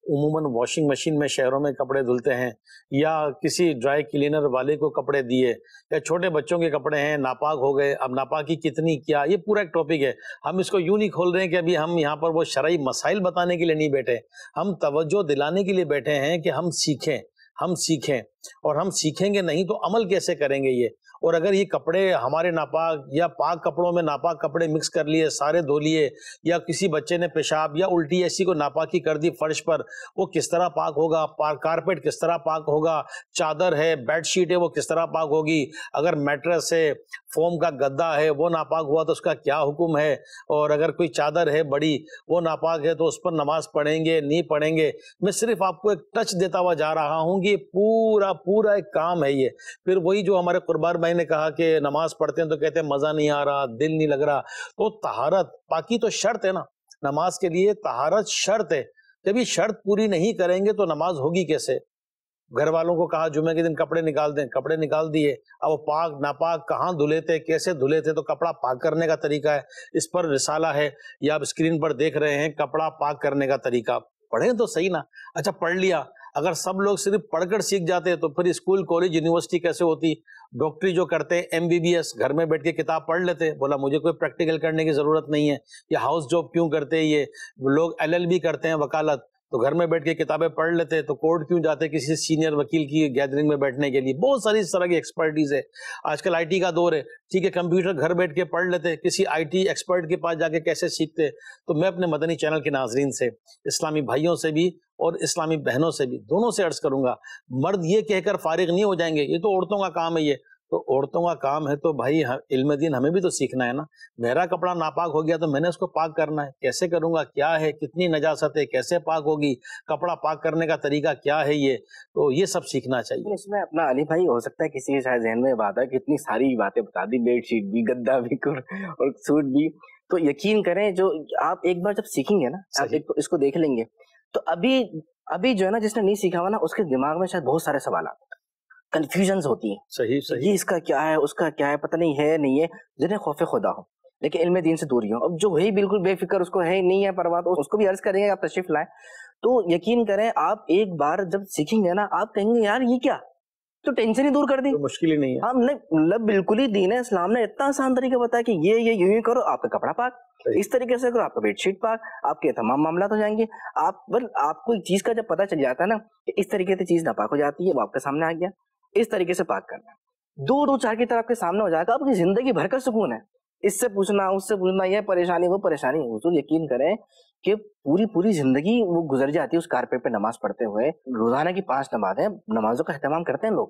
عموماً واشنگ مشین میں شہروں میں کپڑے دھلتے ہیں یا کسی ڈرائی کلینر والے کو کپڑے دیے یا چھوٹے بچوں کے کپڑے ہیں ناپاک ہو گئے. اب ناپاکی کتنی کیا یہ پورا ایک ٹاپک ہے. ہم اس کو یوں نہیں کھول رہے ہیں کہ ابھی ہم یہاں پر وہ شرعی مسائل بتانے کے لیے نہیں بیٹھے, ہم توجہ دلانے کے لیے بیٹھے ہیں کہ ہم سیکھیں ہم سیکھیں اور ہم سیکھیں گے نہیں تو عمل کیسے کریں گے یہ. اور اگر یہ کپڑے ہمارے ناپاک یا پاک کپڑوں میں ناپاک کپڑے مکس کر لیے سارے دھو لیے یا کسی بچے نے پیشاب یا الٹی ایسی کو ناپاکی کر دی فرش پر, وہ کس طرح پاک ہوگا؟ کارپیٹ کس طرح پاک ہوگا؟ چادر ہے بیڈ شیٹ ہے وہ کس طرح پاک ہوگی؟ اگر میٹرس ہے فوم کا گدا ہے وہ ناپاک ہوا تو اس کا کیا حکم ہے؟ اور اگر کوئی چادر ہے بڑی وہ ناپاک ہے تو اس پر نماز پڑھیں گے نہیں پڑھیں گے؟ میں صرف آپ کو ایک ٹچ دیتا ہوا جا رہا ہوں کہ پورا پورا ایک کام ہے یہ. پھر وہی جو ہمارے قربان بھائی نے کہا کہ نماز پڑھتے ہیں تو کہتے ہیں مزہ نہیں آ رہا دل نہیں لگ رہا, تو طہارت پاکی تو شرط ہے نا نماز کے لیے, طہارت شرط ہے. جب یہ شرط پوری نہیں کریں گے تو نماز ہوگی کیسے؟ گھر والوں کو کہا جمعے کے دن کپڑے نکال دیں, کپڑے نکال دیے, اب وہ پاک ناپاک کہاں دھلے تھے کیسے دھلے تھے؟ تو کپڑا پاک کرنے کا طریقہ ہے, اس پر رسالہ ہے یا آپ اسکرین پر دیکھ رہے ہیں کپڑا پاک کرنے کا طریقہ, پڑھیں تو صحیح نا. اچھا پڑھ لیا, اگر سب لوگ صرف پڑھ کر سیکھ جاتے تو پھر اسکول کالج یونیورسٹی کیسے ہوتی؟ ڈاکٹری جو کرتے ایم بی بی ایس گھر میں بیٹھ کے کتاب پڑھ لیتے, بولا مجھے کوئی پریکٹیکل کرنے کی ضرورت نہیں ہے. یہ ہاؤس جاب کیوں کرتے؟ یہ لوگ ایل ایل بی کرتے ہیں وکالت, تو گھر میں بیٹھ کے کتابیں پڑھ لیتے. تو کورٹ کیوں جاتے کسی سینئر وکیل کی گیدرنگ میں بیٹھنے کے لیے؟ بہت ساری اس طرح کی ایکسپرٹیز ہے. آج کل آئی ٹی کا دور ہے, ٹھیک ہے کمپیوٹر گھر بیٹھ کے پڑھ لیتے, کسی آئی ٹی ایکسپرٹ کے پاس جا کے کیسے سیکھتے؟ تو میں اپنے مدنی چینل کے ناظرین سے, اسلامی بھائیوں سے بھی اور اسلامی بہنوں سے بھی, دونوں سے عرض کروں گا, مرد یہ کہہ کر فارغ نہیں ہو جائیں گے یہ تو عورتوں کا کام ہے, یہ تو عورتوں کا کام ہے تو بھائی علم دین ہمیں بھی تو سیکھنا ہے نا. میرا کپڑا ناپاک ہو گیا تو میں نے اس کو پاک کرنا ہے, کیسے کروں گا, کیا ہے, کتنی نجاست ہے, کیسے پاک ہوگی, کپڑا پاک کرنے کا طریقہ کیا ہے, یہ تو یہ سب سیکھنا چاہیے. اس میں اپنا علی بھائی ہو سکتا ہے کسی کے شاید ذہن میں بات ہے کہ اتنی ساری باتیں بتا دی, بیڈ شیٹ بھی, گدا بھی اور سوٹ بھی, تو یقین کریں جو آپ ایک بار جب سیکھیں گے نا, آپ اس کو دیکھ لیں گے تو ابھی ابھی جو ہے نا جس نے نہیں سیکھا ہوا نا اس کے دماغ میں شاید بہت سارے سوالات, کنفیوژنز ہوتی ہیں. صحیح صحیح, یہ اس کا کیا ہے, اس کا کیا ہے, پتہ نہیں ہے نہیں ہے, جنہیں خوف خدا ہو لیکن علم دین سے دوری ہو. اب جو وہی بالکل بے فکر اس کو ہے نہیں ہے پرواہ, تو اس کو بھی عرض کریں گے آپ تشریف لائیں, تو یقین کریں آپ ایک بار جب سیکھیں گے نا آپ کہیں گے یار یہ کیا, تو ٹینشن ہی دور کر دی, مشکل ہی نہیں ہے. ہاں مطلب بالکل ہی دین ہے اسلام نے اتنا آسان طریقہ بتایا کہ یہ یہ یوں ہی کرو, آپ کا کپڑا پاک, اس طریقے سے کرو آپ کا بیڈ شیٹ پاک, آپ کے تمام معاملات ہو جائیں گے. آپ بل آپ کو چیز کا جب پتہ چل جاتا ہے نا کہ اس طریقے سے چیز ناپاک ہو جاتی ہے, وہ آپ کے سامنے آ گیا, اس طریقے سے پاک کرنا, دو دو چار کی طرح آپ کے سامنے ہو جائے گا, آپ کی زندگی بھر کا سکون ہے. اس سے پوچھنا اس سے پوچھنا, یہ پریشانی وہ پریشانی, حضور یقین کریں کہ پوری پوری زندگی وہ گزر جاتی ہے اس کارپیٹ پہ نماز پڑھتے ہوئے. روزانہ کی پانچ نمازیں, نمازوں کا اہتمام کرتے ہیں لوگ,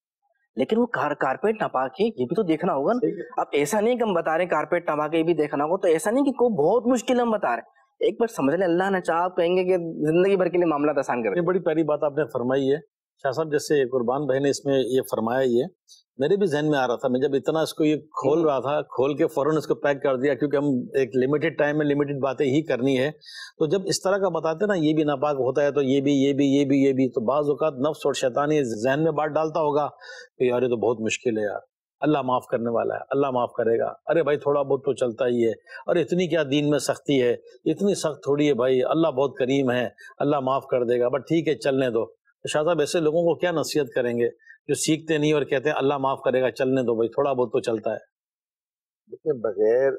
لیکن وہ کار کارپیٹ ناپاک ہے یہ بھی تو دیکھنا ہوگا نا. اب ایسا نہیں کہ ہم بتا رہے ہیں کارپیٹ ناپاک ہے یہ بھی دیکھنا ہوگا, تو ایسا نہیں کہ کوئی بہت مشکل ہم بتا رہے ہیں, ایک بار سمجھ لیں اللہ نے چاہا آپ کہیں گے کہ زندگی بھر کے لیے معاملات آسان کر دیں. یہ بڑی پیاری بات آپ نے فرمائی ہے شاہ صاحب, جیسے قربان بھائی نے اس میں یہ فرمایا, یہ میرے بھی ذہن میں آ رہا تھا, میں جب اتنا اس کو یہ کھول رہا تھا کھول کے فوراً اس کو پیک کر دیا, کیونکہ ہم ایک لمیٹڈ ٹائم میں لمیٹڈ باتیں ہی کرنی ہے. تو جب اس طرح کا بتاتے نا یہ بھی ناپاک ہوتا ہے تو یہ بھی یہ بھی یہ بھی یہ بھی, تو بعض اوقات نفس اور شیطانی ذہن میں بات ڈالتا ہوگا کہ یار یہ تو بہت مشکل ہے یار, اللہ معاف کرنے والا ہے, اللہ معاف کرے گا, ارے بھائی تھوڑا بہت تو چلتا ہی ہے, اور اتنی کیا دین میں سختی ہے, اتنی سخت تھوڑی ہے بھائی, اللہ بہت کریم ہے, اللہ معاف کر دے گا, بٹ ٹھیک ہے چلنے دو. شاہ صاحب ایسے لوگوں کو کیا نصیحت کریں گے جو سیکھتے نہیں اور کہتے ہیں اللہ معاف کرے گا, چلنے دو بھائی تھوڑا بہت تو چلتا ہے. دیکھیں بغیر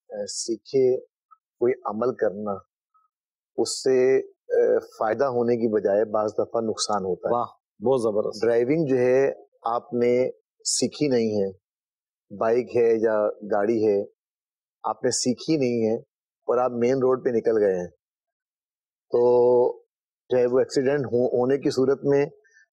سیکھے کوئی عمل کرنا اس سے فائدہ ہونے کی بجائے بعض دفعہ نقصان ہوتا ہے. واہ بہت زبردست. ڈرائیونگ جو ہے آپ نے سیکھی نہیں ہے, بائک ہے یا گاڑی ہے آپ نے سیکھی نہیں ہے اور آپ مین روڈ پہ نکل گئے ہیں, تو چاہے وہ ایکسیڈنٹ ہونے کی صورت میں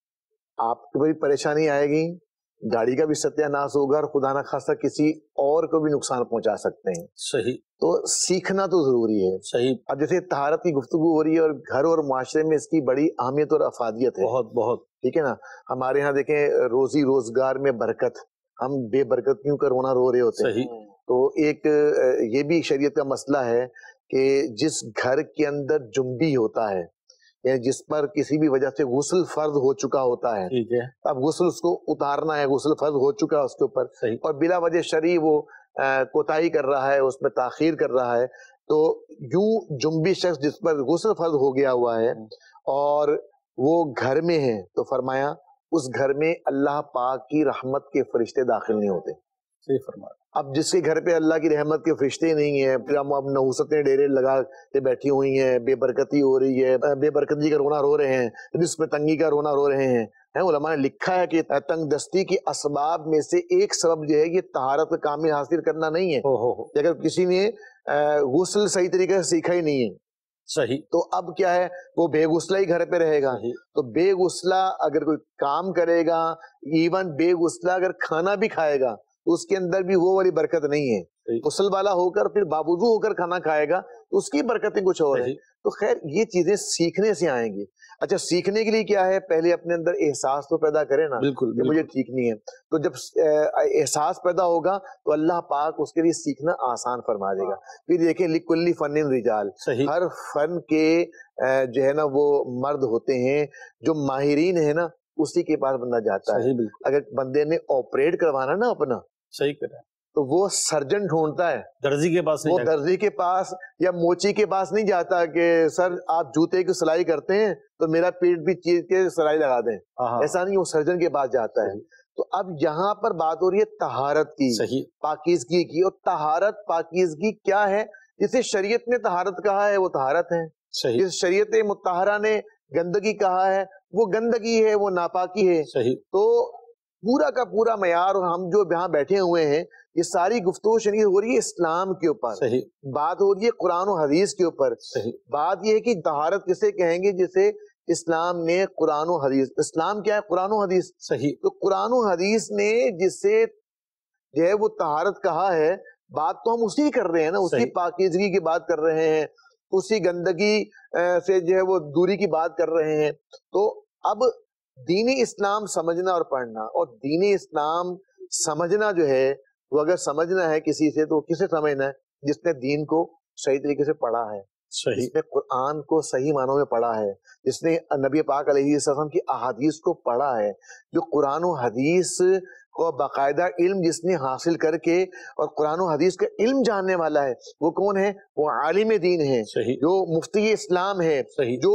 آپ کو بھی پریشانی آئے گی, گاڑی کا بھی ستیہ ناش ہوگا, اور خدا نہ خواستہ کسی اور کو بھی نقصان پہنچا سکتے ہیں. صحیح, تو سیکھنا تو ضروری ہے. صحیح. اب جیسے طہارت کی گفتگو ہو رہی ہے اور گھر اور معاشرے میں اس کی بڑی اہمیت اور افادیت ہے. بہت بہت. ٹھیک ہے نا, ہمارے ہاں دیکھیں روزی روزگار میں برکت, ہم بے برکت کیوں کر رونا رو رہے ہوتے ہیں. صحیح. تو ایک یہ بھی شریعت کا مسئلہ ہے کہ جس گھر کے اندر جنبی ہوتا ہے, یعنی جس پر کسی بھی وجہ سے غسل فرض ہو چکا ہوتا ہے, ٹھیک ہے, اب غسل اس کو اتارنا ہے, غسل فرض ہو چکا ہے اس کے اوپر, اور بلا وجہ شرعی وہ کوتاہی کر رہا ہے, اس میں تاخیر کر رہا ہے, تو یوں جنبی شخص جس پر غسل فرض ہو گیا ہوا ہے اور وہ گھر میں ہے تو فرمایا اس گھر میں اللہ پاک کی رحمت کے فرشتے داخل نہیں ہوتے. صحیح فرمایا. اب جس کے گھر پہ اللہ کی رحمت کے فرشتے نہیں ہیں, پھر ہم اب نحوستیں ڈیرے لگا کے بیٹھی ہوئی ہیں, بے برکتی ہو رہی ہے, بے برکتی کا رونا رو رہے ہیں, رزق میں تنگی کا رونا رو رہے ہیں. علماء نے لکھا ہے کہ تنگ دستی کی اسباب میں سے ایک سبب جو ہے یہ طہارت کامل حاصل کرنا نہیں ہے. اگر کسی نے غسل صحیح طریقے سے سیکھا ہی نہیں ہے صحیح, تو اب کیا ہے, وہ بے غسلہ ہی گھر پہ رہے گا. تو بے غسلہ اگر کوئی کام کرے گا, ایون بے غسلہ اگر کھانا بھی کھائے گا تو اس کے اندر بھی وہ والی برکت نہیں ہے. غسل والا ہو کر پھر باوضو ہو کر کھانا کھائے گا تو اس کی برکتیں کچھ اور ہیں. تو خیر یہ چیزیں سیکھنے سے آئیں گی. اچھا سیکھنے کے لیے کیا ہے, پہلے اپنے اندر احساس تو پیدا کرے نا کہ مجھے سیکھنی ہے. تو جب احساس پیدا ہوگا تو اللہ پاک اس کے لیے سیکھنا آسان فرما دے گا. پھر دیکھیں لکل فن رجال, ہر فن کے جو ہے نا وہ مرد ہوتے ہیں جو ماہرین ہیں نا, اسی کے پاس بندہ جاتا ہے. اگر بندے نے آپریٹ کروانا نا اپنا, صحیح کرا, تو وہ سرجن ڈھونڈتا ہے, درزی کے پاس. وہ درزی کے پاس یا موچی کے پاس نہیں جاتا کہ سر آپ جوتے کی سلائی کرتے ہیں تو میرا پیٹ بھی چیر کے سلائی لگا دیں. ایسا نہیں, وہ سرجن کے پاس جاتا ہے. تو اب یہاں پر بات ہو رہی ہے طہارت کی, پاکیزگی کی. اور طہارت پاکیزگی کیا ہے, جسے شریعت نے طہارت کہا ہے وہ طہارت ہے, جس شریعت مطہرہ نے گندگی کہا ہے وہ گندگی ہے, وہ ناپاکی ہے. تو پورا کا پورا معیار, اور ہم جو یہاں بیٹھے ہوئے ہیں یہ ساری گفتگو شریعت ہو رہی ہے اسلام کے اوپر, بات ہو رہی ہے قرآن و حدیث کے اوپر. بات یہ ہے کہ طہارت کسے کہیں گے, جسے اسلام نے قرآن و حدیث, اسلام کیا ہے قرآن و حدیث. صحیح, تو قرآن و حدیث نے جسے جو ہے وہ طہارت کہا ہے, بات تو ہم اسی کر رہے ہیں نا, اسی پاکیزگی کی بات کر رہے ہیں, اسی گندگی سے جو ہے وہ دوری کی بات کر رہے ہیں. تو اب دین اسلام سمجھنا اور پڑھنا, اور دین اسلام سمجھنا جو ہے وہ اگر سمجھنا ہے کسی سے تو کسے سمجھنا ہے, جس نے دین کو صحیح طریقے سے پڑھا ہے, جس نے قرآن کو صحیح معنوں میں پڑھا ہے, جس نے نبی پاک علیہ السلام کی احادیث کو پڑھا ہے, جو قرآن و حدیث کو باقاعدہ علم جس نے حاصل کر کے اور قرآن و حدیث کا علم جاننے والا ہے. وہ کون ہے, وہ عالم دین ہے, جو مفتی اسلام ہے, جو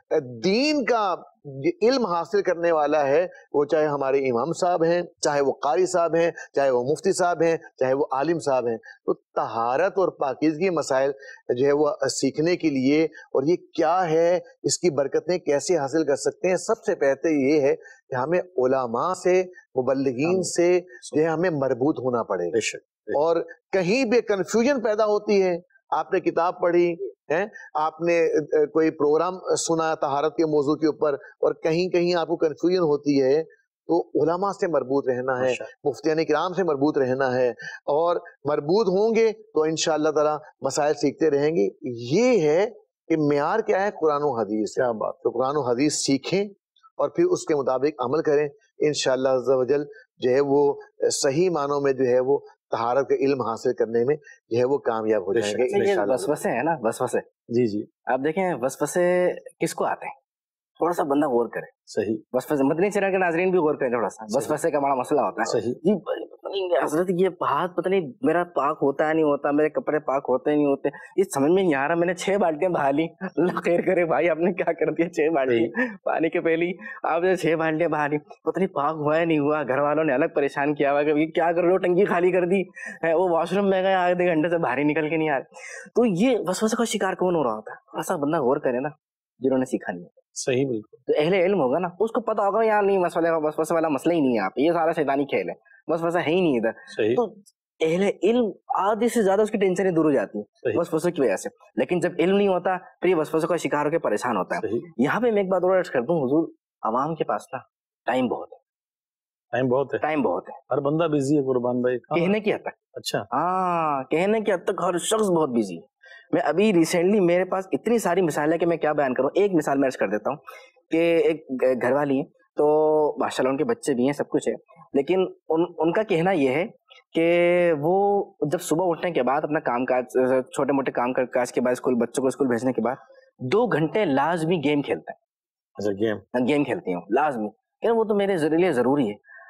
دین کا علم حاصل کرنے والا ہے. وہ چاہے ہمارے امام صاحب ہیں, چاہے وہ قاری صاحب ہیں, چاہے وہ مفتی صاحب ہیں, چاہے وہ عالم صاحب ہیں. تو طہارت اور پاکیزگی مسائل جو ہے وہ سیکھنے کے لیے, اور یہ کیا ہے, اس کی برکتیں کیسے حاصل کر سکتے ہیں, سب سے پہلے یہ ہے کہ ہمیں علماء سے, مبلغین سے جو ہے ہمیں مربوط ہونا پڑے گا. اور کہیں بھی کنفیوژن پیدا ہوتی ہے, آپ نے کتاب پڑھی ہے, آپ نے کوئی پروگرام سنا طہارت کے موضوع کے اوپر, اور کہیں کہیں آپ کو کنفیوژن ہوتی ہے, تو علماء سے مربوط رہنا ہے, مفتیان کرام سے مربوط رہنا ہے, اور مربوط ہوں گے تو انشاءاللہ تعالی مسائل سیکھتے رہیں گے. یہ ہے کہ معیار کیا ہے, قرآن و حدیث. کیا بات, تو قرآن و حدیث سیکھیں اور پھر اس کے مطابق عمل کریں, انشاءاللہ عز و جل جو ہے وہ صحیح معنوں میں جو ہے وہ طہارت کا علم حاصل کرنے میں جو ہے وہ کامیاب ہو جائیں گے انشاءاللہ. وسوسے ہیں نا, وسوسے, جی جی, آپ دیکھیں وسوسے کس کو آتے ہیں, تھوڑا سا بندہ غور کرے. صحیح, وسوسے مدنی چینل کے ناظرین بھی غور کریں تھوڑا سا, وسوسے کا بڑا مسئلہ ہوتا ہے. صحیح, جی حضرت یہ ہاتھ پتہ نہیں میرا پاک ہوتا ہے نہیں ہوتا, میرے کپڑے پاک ہوتے نہیں ہوتے, یہ سمجھ میں نہیں آ رہا. میں نے چھ بالٹیاں بہا لی, اللہ خیر کرے بھائی, آپ نے کیا کر دیا, چھ بالٹی پانی کے پہلی آپ نے چھ بالٹیاں بہا لی, پتہ نہیں پاک ہوا ہے نہیں ہوا. گھر والوں نے الگ پریشان کیا ہوا کہ کیا کر لو, ٹنکی خالی کر دی, وہ واش روم میں گئے, آدھے گھنٹے سے باہر نکل کے نہیں آ رہے. تو یہ وسوسے کا شکار کون ہو رہا ہوتا ہے, تھوڑا سا بندہ غور کرے نا, جنہوں نے سیکھا نہیں. صحیح, بالکل. تو اہل علم ہوگا نا, اس کو پتا ہوگا یار نہیں وسوسے وسوسے والا مسئلہ ہی نہیں ہے, آپ یہ سارا شیطانی کھیل ہے, وسوسہ ہے ہی نہیں ادھر. تو اہل علم آدھے سے زیادہ اس کی ٹینشنیں دور ہو جاتی ہیں وسوسے کی وجہ سے. لیکن جب علم نہیں ہوتا پھر یہ وسوسے کا شکار ہو کے پریشان ہوتا ہے. یہاں پہ میں ایک بات اور عرض کر دوں, حضور عوام کے پاس نا ٹائم بہت ہے, ٹائم بہت ہے, ٹائم بہت ہے, ہر بندہ بزی ہے قربان بھائی, کہنے کی حد تک. اچھا, ہاں, کہنے کی حد تک ہر شخص بہت بزی ہے. میں ابھی ریسنٹلی میرے پاس اتنی ساری مثال ہے کہ میں کیا بیان کروں. ایک مثال میں عرض کر دیتا ہوں کہ ایک گھر والی ہیں, تو ماشاء اللہ ان کے بچے بھی ہیں, سب کچھ ہے, لیکن ان ان کا کہنا یہ ہے کہ وہ جب صبح اٹھنے کے بعد اپنا کام کاج, چھوٹے موٹے کام کاج کے بعد, اسکول بچوں کو اسکول بھیجنے کے بعد دو گھنٹے لازمی گیم کھیلتے ہیں. اچھا, گیم گیم کھیلتی ہوں لازمی, کہ وہ تو میرے لیے ضروری ہے.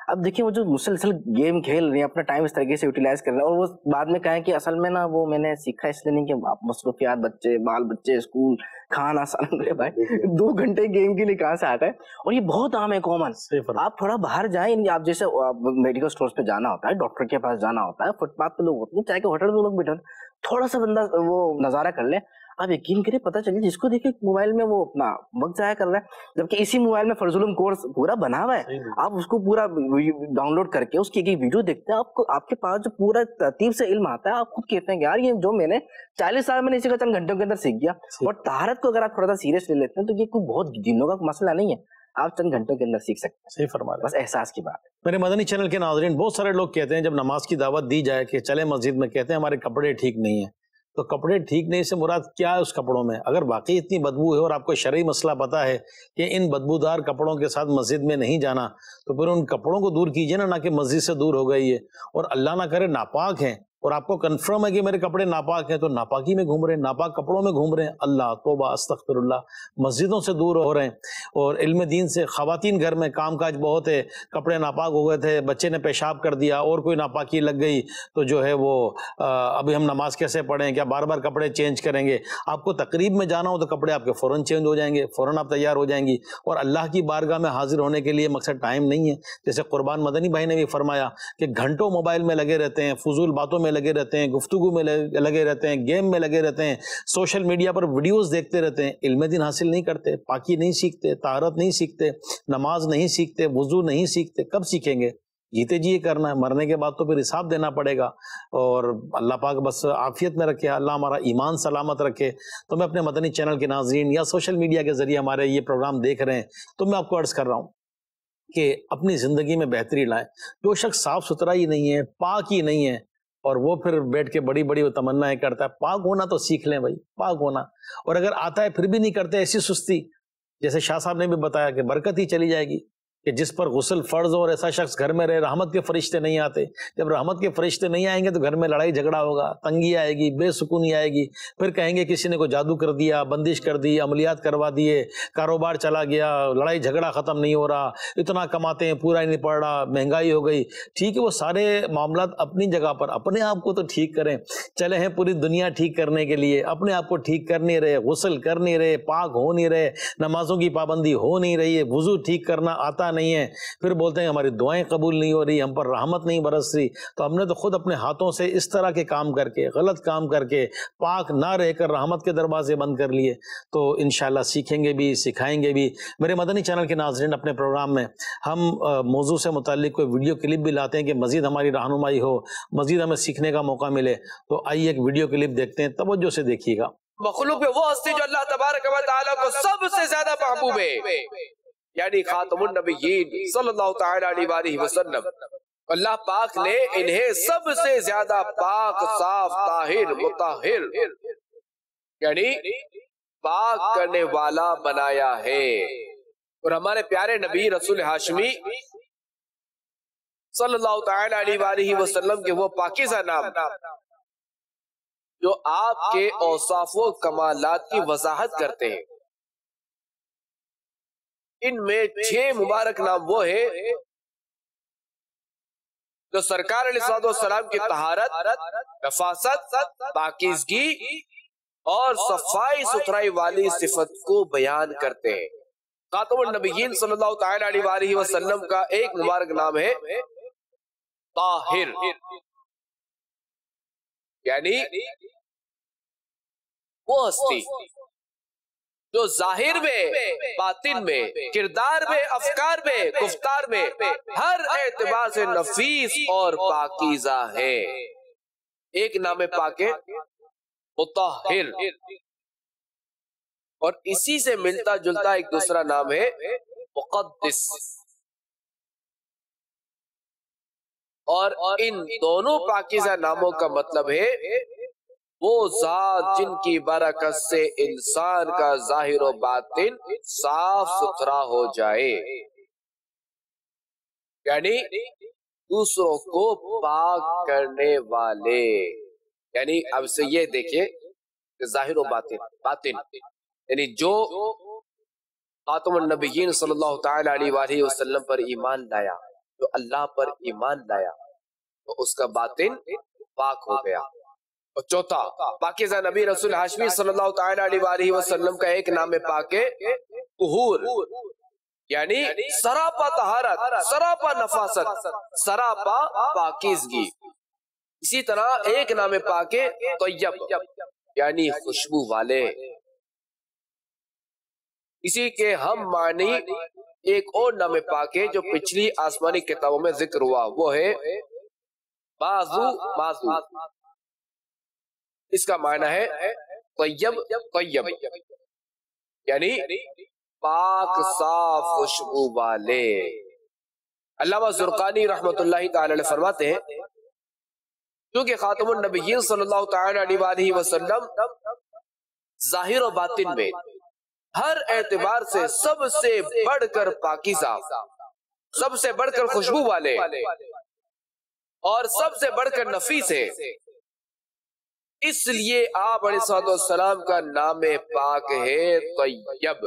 اب دیکھیں وہ جو مسلسل گیم کھیل رہے ہیں، اپنا ٹائم اس طریقے سے یوٹیلائز کر رہے ہیں، اور وہ بعد میں کہیں کہ اصل میں نا وہ میں نے سیکھا اس لیے نہیں کہ آپ مصروفیات، بچے بال بچے اسکول کھانا سالن، میرے بھائی دو گھنٹے گیم کے لیے کہاں سے آتا ہے؟ اور یہ بہت عام ہے، کامن. آپ تھوڑا باہر جائیں، آپ جیسے میڈیکل اسٹورز پہ جانا ہوتا ہے، ڈاکٹر کے پاس جانا ہوتا ہے، فٹ پاتھ پہ لوگ ہوتے ہیں، چاہے کہ ہوٹل میں لوگ بیٹھے، تھوڑا سا بندہ وہ نظارہ کر لے، آپ یقین کریں پتہ چلیے جس کو دیکھیں موبائل میں وہ اپنا وقت ضائع کر رہا ہے، جبکہ اسی موبائل میں فرض العلوم کورس پورا بنا ہوا ہے. آپ اس کو پورا ڈاؤن لوڈ کر کے اس کی ایک ویڈیو دیکھتے ہیں، آپ کو آپ کے پاس جو پورا ترتیب سے علم آتا ہے، آپ خود کہتے ہیں کہ یار یہ جو میں نے چالیس سال میں نے اسی کا چند گھنٹوں کے اندر سیکھ گیا. اور طہارت کو اگر آپ تھوڑا سا سیریس لے لیتے ہیں تو یہ کوئی بہت دنوں کا مسئلہ نہیں ہے، آپ چند گھنٹوں کے اندر سیکھ سکتے ہیں. صحیح فرما رہے ہیں، بس احساس کی بات ہے. میرے مدنی چینل کے ناظرین، بہت سارے لوگ کہتے ہیں جب نماز کی دعوت دی جائے کہ چلے مسجد میں، کہتے ہیں ہمارے کپڑے ٹھیک نہیں ہیں. تو کپڑے ٹھیک نہیں سے مراد کیا ہے اس کپڑوں میں؟ اگر واقعی اتنی بدبو ہے اور آپ کو شرعی مسئلہ پتا ہے کہ ان بدبودار کپڑوں کے ساتھ مسجد میں نہیں جانا، تو پھر ان کپڑوں کو دور کیجئے نا، نہ کہ مسجد سے دور ہو گئی ہے. اور اللہ نہ کرے ناپاک ہیں اور آپ کو کنفرم ہے کہ میرے کپڑے ناپاک ہیں، تو ناپاکی میں گھوم رہے ہیں، ناپاک کپڑوں میں گھوم رہے ہیں. اللہ توبہ استغفر اللہ، مسجدوں سے دور ہو رہے ہیں اور علم دین سے. خواتین گھر میں کام کاج بہت ہے، کپڑے ناپاک ہو گئے تھے، بچے نے پیشاب کر دیا اور کوئی ناپاکی لگ گئی تو جو ہے وہ ابھی ہم نماز کیسے پڑھیں، کیا بار بار کپڑے چینج کریں گے؟ آپ کو تقریب میں جانا ہو تو کپڑے آپ کے فوراً چینج ہو جائیں گے، فوراً آپ تیار ہو جائیں گی. اور اللہ کی بارگاہ میں حاضر ہونے کے لیے مقصد ٹائم نہیں ہے. جیسے قربان مدنی بھائی نے بھی فرمایا کہ گھنٹوں موبائل میں لگے رہتے ہیں، فضول باتوں میں لگے رہتے ہیں، گفتگو میں لگے رہتے ہیں، گیم میں لگے رہتے ہیں، سوشل میڈیا پر ویڈیوز دیکھتے رہتے ہیں، علم دین حاصل نہیں کرتے، پاکی نہیں سیکھتے، طہارت نہیں سیکھتے، نماز نہیں سیکھتے، وضو نہیں سیکھتے. کب سیکھیں گے؟ جیتے جی یہ کرنا ہے، مرنے کے بعد تو پھر حساب دینا پڑے گا. اور اللہ پاک بس عافیت میں رکھے، اللہ ہمارا ایمان سلامت رکھے. تو میں اپنے مدنی چینل کے ناظرین یا سوشل میڈیا کے ذریعے ہمارے یہ پروگرام دیکھ رہے ہیں، تو میں آپ کو عرض کر رہا ہوں کہ اپنی زندگی میں بہتری لائیں. جو شخص صاف ستھرا ہی نہیں ہے، پاک ہی نہیں ہے، اور وہ پھر بیٹھ کے بڑی بڑی تمنائیں کرتا ہے، پاک ہونا تو سیکھ لیں بھائی، پاک ہونا. اور اگر آتا ہے پھر بھی نہیں کرتے، ایسی سستی، جیسے شاہ صاحب نے بھی بتایا کہ برکت ہی چلی جائے گی. کہ جس پر غسل فرض ہو اور ایسا شخص گھر میں رہے، رحمت کے فرشتے نہیں آتے. جب رحمت کے فرشتے نہیں آئیں گے تو گھر میں لڑائی جھگڑا ہوگا، تنگی آئے گی، بے سکونی آئے گی. پھر کہیں گے کسی نے کوئی جادو کر دیا، بندش کر دی، عملیات کروا دیے، کاروبار چلا گیا، لڑائی جھگڑا ختم نہیں ہو رہا، اتنا کماتے ہیں پورا ہی نہیں پڑ رہا، مہنگائی ہو گئی. ٹھیک ہے، وہ سارے معاملات اپنی جگہ پر، اپنے آپ کو تو ٹھیک کریں. چلے ہیں پوری دنیا ٹھیک کرنے کے لیے، اپنے آپ کو ٹھیک کر نہیں رہے، غسل کر نہیں رہے، پاک ہو نہیں رہے، نمازوں کی پابندی ہو نہیں رہی ہے، وضو ٹھیک کرنا آتا نہیں ہے. پھر بولتے ہیں ہماری دعائیں قبول نہیں ہو رہی، ہم پر رحمت نہیں برس رہی. تو ہم نے تو خود اپنے ہاتھوں سے اس طرح کے کام کر کے، غلط کام کر کے، پاک نہ رہ کر رحمت کے دروازے بند کر لیے. تو انشاءاللہ سیکھیں گے بھی، سکھائیں گے بھی. میرے مدنی چینل کے ناظرین، اپنے پروگرام میں ہم موضوع سے متعلق کوئی ویڈیو کلپ بھی لاتے ہیں کہ مزید ہماری رہنمائی ہو، مزید ہمیں سیکھنے کا موقع ملے. تو آئیے ایک ویڈیو کلپ دیکھتے ہیں، توجہ سے دیکھیے گا. مخلوق پہ وہ ہستی جو اللہ تبارک و تعالیٰ کو سب سے زیادہ محبوب ہے، یعنی خاتم النبیین صلی اللہ تعالی علیہ وآلہ وسلم. اللہ پاک نے انہیں سب سے زیادہ پاک، صاف، طاہر، مطہر، یعنی پاک کرنے والا بنایا ہے. اور ہمارے پیارے نبی رسول ہاشمی صلی اللہ تعالی علیہ وآلہ وسلم کے وہ پاکیزہ نام جو آپ کے اوصاف و کمالات کی وضاحت کرتے ہیں، ان میں چھ مبارک نام وہ ہیں جو سرکار علیہ السلام کی طہارت، نفاست، پاکیزگی اور صفائی ستھرائی والی صفت کو بیان کرتے ہیں. خاتم النبیین صلی اللہ تعالی علیہ وآلہ وسلم کا ایک مبارک نام ہے طاہر، یعنی وہ ہستی جو ظاہر میں، باطن میں، کردار میں، افکار میں، گفتار میں ہر اعتبار سے نفیس اور پاکیزہ ہے. ایک نام پاک ہے مطہر، اور اسی سے ملتا جلتا ایک دوسرا نام ہے مقدس. اور ان دونوں پاکیزہ ناموں کا مطلب ہے وہ ذات جن کی برکت سے انسان کا ظاہر و باطن صاف ستھرا ہو جائے، یعنی دوسروں کو پاک کرنے والے. یعنی اب سے یہ دیکھیں کہ ظاہر و باطن باطن یعنی جو خاتم النبیین صلی اللہ تعالی علیہ وآلہ وسلم پر ایمان لایا، جو اللہ پر ایمان لایا تو اس کا باطن پاک ہو گیا. اور چوتھا، پاکیزہ نبی رسول ہاشمی صلی اللہ تعالی علیہ وآلہ وسلم کا ایک نام پاک ہے طہور، یعنی سراپا طہارت، سراپا نفاست، سراپا پاکیزگی. اسی طرح ایک نام پاک ہے طیب، یعنی خوشبو والے. اسی کے ہم معنی ایک اور نام پاک ہے جو پچھلی آسمانی کتابوں میں ذکر ہوا، وہ ہے بازو بازو. اس کا معنی ہے طیب طیب، یعنی پاک صاف خوشبو والے. علامہ زرقانی رحمت اللہ تعالی علیہ فرماتے ہیں کیونکہ خاتم النبیین صلی اللہ تعالی علیہ وآلہ وسلم ظاہر و باطن میں ہر اعتبار سے سب سے بڑھ کر پاکیزہ، سب سے بڑھ کر خوشبو والے اور سب سے بڑھ کر نفیس ہے. اس لیے آپ علیہ الصلوۃ والسلام کا نام پاک ہے طیب.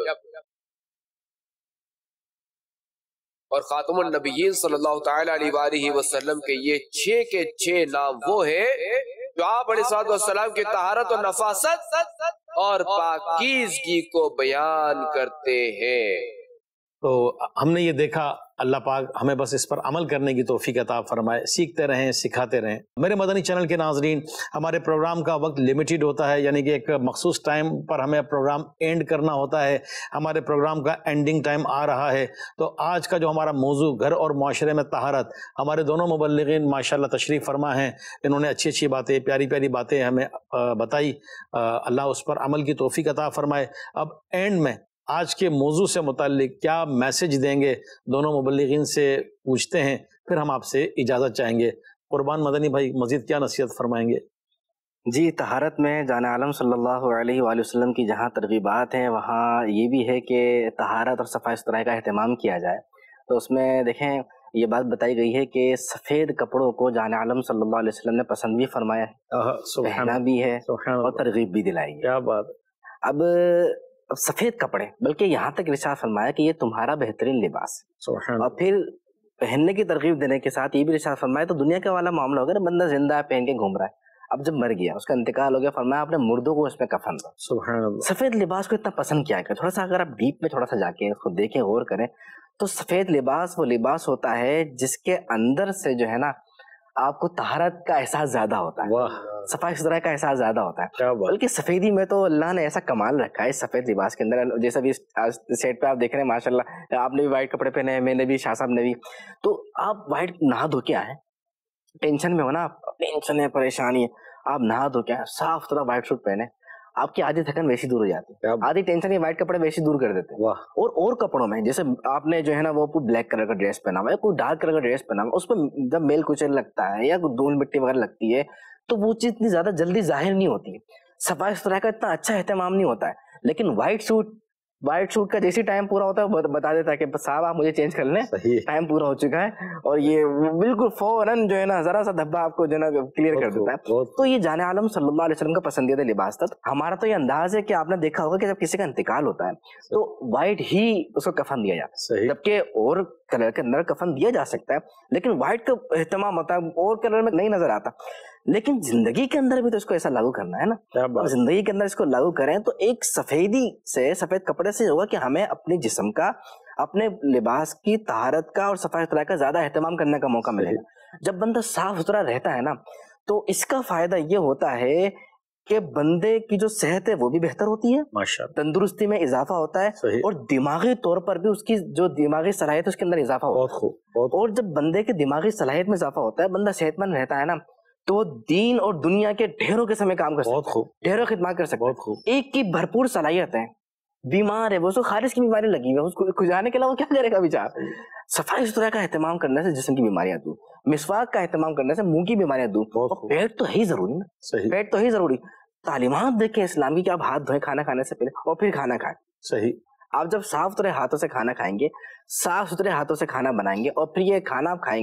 اور خاتم النبیین صلی اللہ تعالی علیہ وآلہ وسلم کے یہ چھ کے چھ نام وہ ہے جو آپ علیہ الصلوۃ والسلام کی طہارت و نفاست اور پاکیزگی کو بیان کرتے ہیں. تو ہم نے یہ دیکھا، اللہ پاک ہمیں بس اس پر عمل کرنے کی توفیق عطا فرمائے، سیکھتے رہیں، سکھاتے رہیں. میرے مدنی چینل کے ناظرین، ہمارے پروگرام کا وقت لیمیٹڈ ہوتا ہے، یعنی کہ ایک مخصوص ٹائم پر ہمیں پروگرام اینڈ کرنا ہوتا ہے. ہمارے پروگرام کا اینڈنگ ٹائم آ رہا ہے. تو آج کا جو ہمارا موضوع گھر اور معاشرے میں طہارت، ہمارے دونوں مبلغین ماشاءاللہ تشریف فرما ہیں. انہوں نے اچھی اچھی باتیں، پیاری پیاری باتیں ہمیں بتائی. اللہ اس پر عمل کی توفیق عطا فرمائے. اب اینڈ میں آج کے موضوع سے متعلق کیا میسج دیں گے دونوں مبلغین سے پوچھتے ہیں، پھر ہم آپ سے اجازت چاہیں گے. قربان مدنی بھائی مزید کیا نصیحت فرمائیں گے؟ جی، طہارت میں جان عالم صلی اللہ علیہ وآلہ وسلم کی جہاں ترغیبات ہیں وہاں یہ بھی ہے کہ طہارت اور صفائی ستھرائی کا اہتمام کیا جائے. تو اس میں دیکھیں یہ بات بتائی گئی ہے کہ سفید کپڑوں کو جان عالم صلی اللہ علیہ وسلم نے پسند بھی فرمایا ہے، پہنا بھی ہے اور ترغیب بھی دلائی ہے. کیا بات. اب سفید کپڑے، بلکہ یہاں تک ارشاد فرمایا کہ یہ تمہارا بہترین لباس ہے، اور پھر پہننے کی ترغیب دینے کے ساتھ یہ بھی ارشاد فرمایا تو دنیا کا والا معاملہ ہو گیا، بندہ زندہ ہے پہن کے گھوم رہا ہے، اب جب مر گیا، اس کا انتقال ہو گیا، فرمایا اپنے مردوں کو اس میں کفن دو. سبحان اللہ. سفید لباس کو اتنا پسند کیا کہ تھوڑا سا اگر آپ ڈیپ میں تھوڑا سا جا کے اس کو دیکھیں، غور کریں تو سفید لباس وہ لباس ہوتا ہے جس کے اندر سے جو ہے نا آپ کو طہارت کا احساس زیادہ ہوتا ہے، صفائی ستھرائی کا احساس زیادہ ہوتا ہے. بلکہ سفیدی میں تو اللہ نے ایسا کمال رکھا ہے اس سفید لباس کے اندر. جیسا بھی سیٹ پہ آپ دیکھ رہے ہیں ماشاءاللہ، آپ نے بھی وائٹ کپڑے پہنے ہیں، میں نے بھی، شاہ صاحب نے بھی. تو آپ وائٹ نہا دھو کے آئے، ٹینشن میں ہو نا، ٹینشن ہے، پریشانی ہے، آپ نہا دھو کے آئے، صاف ستھرا وائٹ سوٹ پہنے، آپ کی آدھی تھکن ویسی دور ہو جاتی ہے، آدھی ٹینشن یہ وائٹ کپڑے ویسی دور کر دیتے ہیں. اور اور کپڑوں میں جیسے آپ نے جو ہے نا وہ بلیک کلر کا ڈریس پہنا ہوا ہے، کوئی ڈارک کلر کا ڈریس پہنا ہوا ہے، اس پہ جب میل کچل لگتا ہے یا کوئی دھول مٹی وغیرہ لگتی ہے تو وہ چیز اتنی زیادہ جلدی ظاہر نہیں ہوتی ہے، صفائی ستھرائی کا اتنا اچھا اہتمام نہیں ہوتا ہے. لیکن وائٹ سوٹ وائٹ سوٹ کا جیسی ٹائم پورا ہوتا ہے بتا دیتا ہے کہ صاحب آپ مجھے چینج کر لیں، ٹائم پورا ہو چکا ہے، اور یہ بالکل فوراً جو ہے نا ذرا سا دھبا آپ کو جو ہے نا کلیئر کر دیتا ہے. تو یہ جان عالم صلی اللہ علیہ وسلم کا پسندیدہ لباس تھا. ہمارا تو یہ انداز ہے کہ آپ نے دیکھا ہوگا کہ جب کسی کا انتقال ہوتا ہے تو وائٹ ہی اس کو کفن دیا جاتا ہے، جبکہ اور کلر کے اندر کفن دیا جا سکتا ہے لیکن وائٹ کا اہتمام ہوتا ہے، اور کلر میں نہیں نظر آتا. لیکن زندگی کے اندر بھی تو اس کو ایسا لاگو کرنا ہے نا، زندگی کے اندر اس کو لاگو کریں تو ایک سفیدی سے، سفید کپڑے سے ہوگا کہ ہمیں اپنے جسم کا، اپنے لباس کی طہارت کا اور صفائی ستھرائی کا زیادہ اہتمام کرنے کا موقع ملے گا. جب بندہ صاف ستھرا رہتا ہے نا تو اس کا فائدہ یہ ہوتا ہے کہ بندے کی جو صحت ہے وہ بھی بہتر ہوتی ہے، تندرستی میں اضافہ ہوتا ہے، اور دماغی طور پر بھی اس کی جو دماغی صلاحیت ہے اس کے اندر اضافہ ہوتا ہے. اور جب بندے کے دماغی صلاحیت میں اضافہ ہوتا ہے، بندہ صحت مند رہتا ہے نا تو وہ دین اور دنیا کے ڈھیروں کے سمے کام کر سکتا ہے، ڈھیروں خدمات کر سکتا ہے. ایک کی بھرپور صلاحیت ہے، بیمار ہے، وہ اس کو خارج کی بیماری لگی ہوئی ہے، اس کو کھجانے کے علاوہ کیا کرے گا بیچارہ. صفائی ستھرائی کا اہتمام کرنے سے جسم کی بیماریاں دور، مسواک کا اہتمام کرنے سے منہ کی بیماریاں دور. پیٹ تو ہی ضروری نا، پیٹ تو ہی ضروری. تعلیمات دیکھیں اسلام کی کہ آپ ہاتھ دھوئیں کھانا کھانے سے پہلے اور پھر کھانا کھائیں. صحیح. آپ جب صاف ستھرے ہاتھوں سے کھانا کھائیں گے، صاف ستھرے ہاتھوں سے کھانا بنائیں گے، اور پھر یہ کھانا آپ کھائیں گے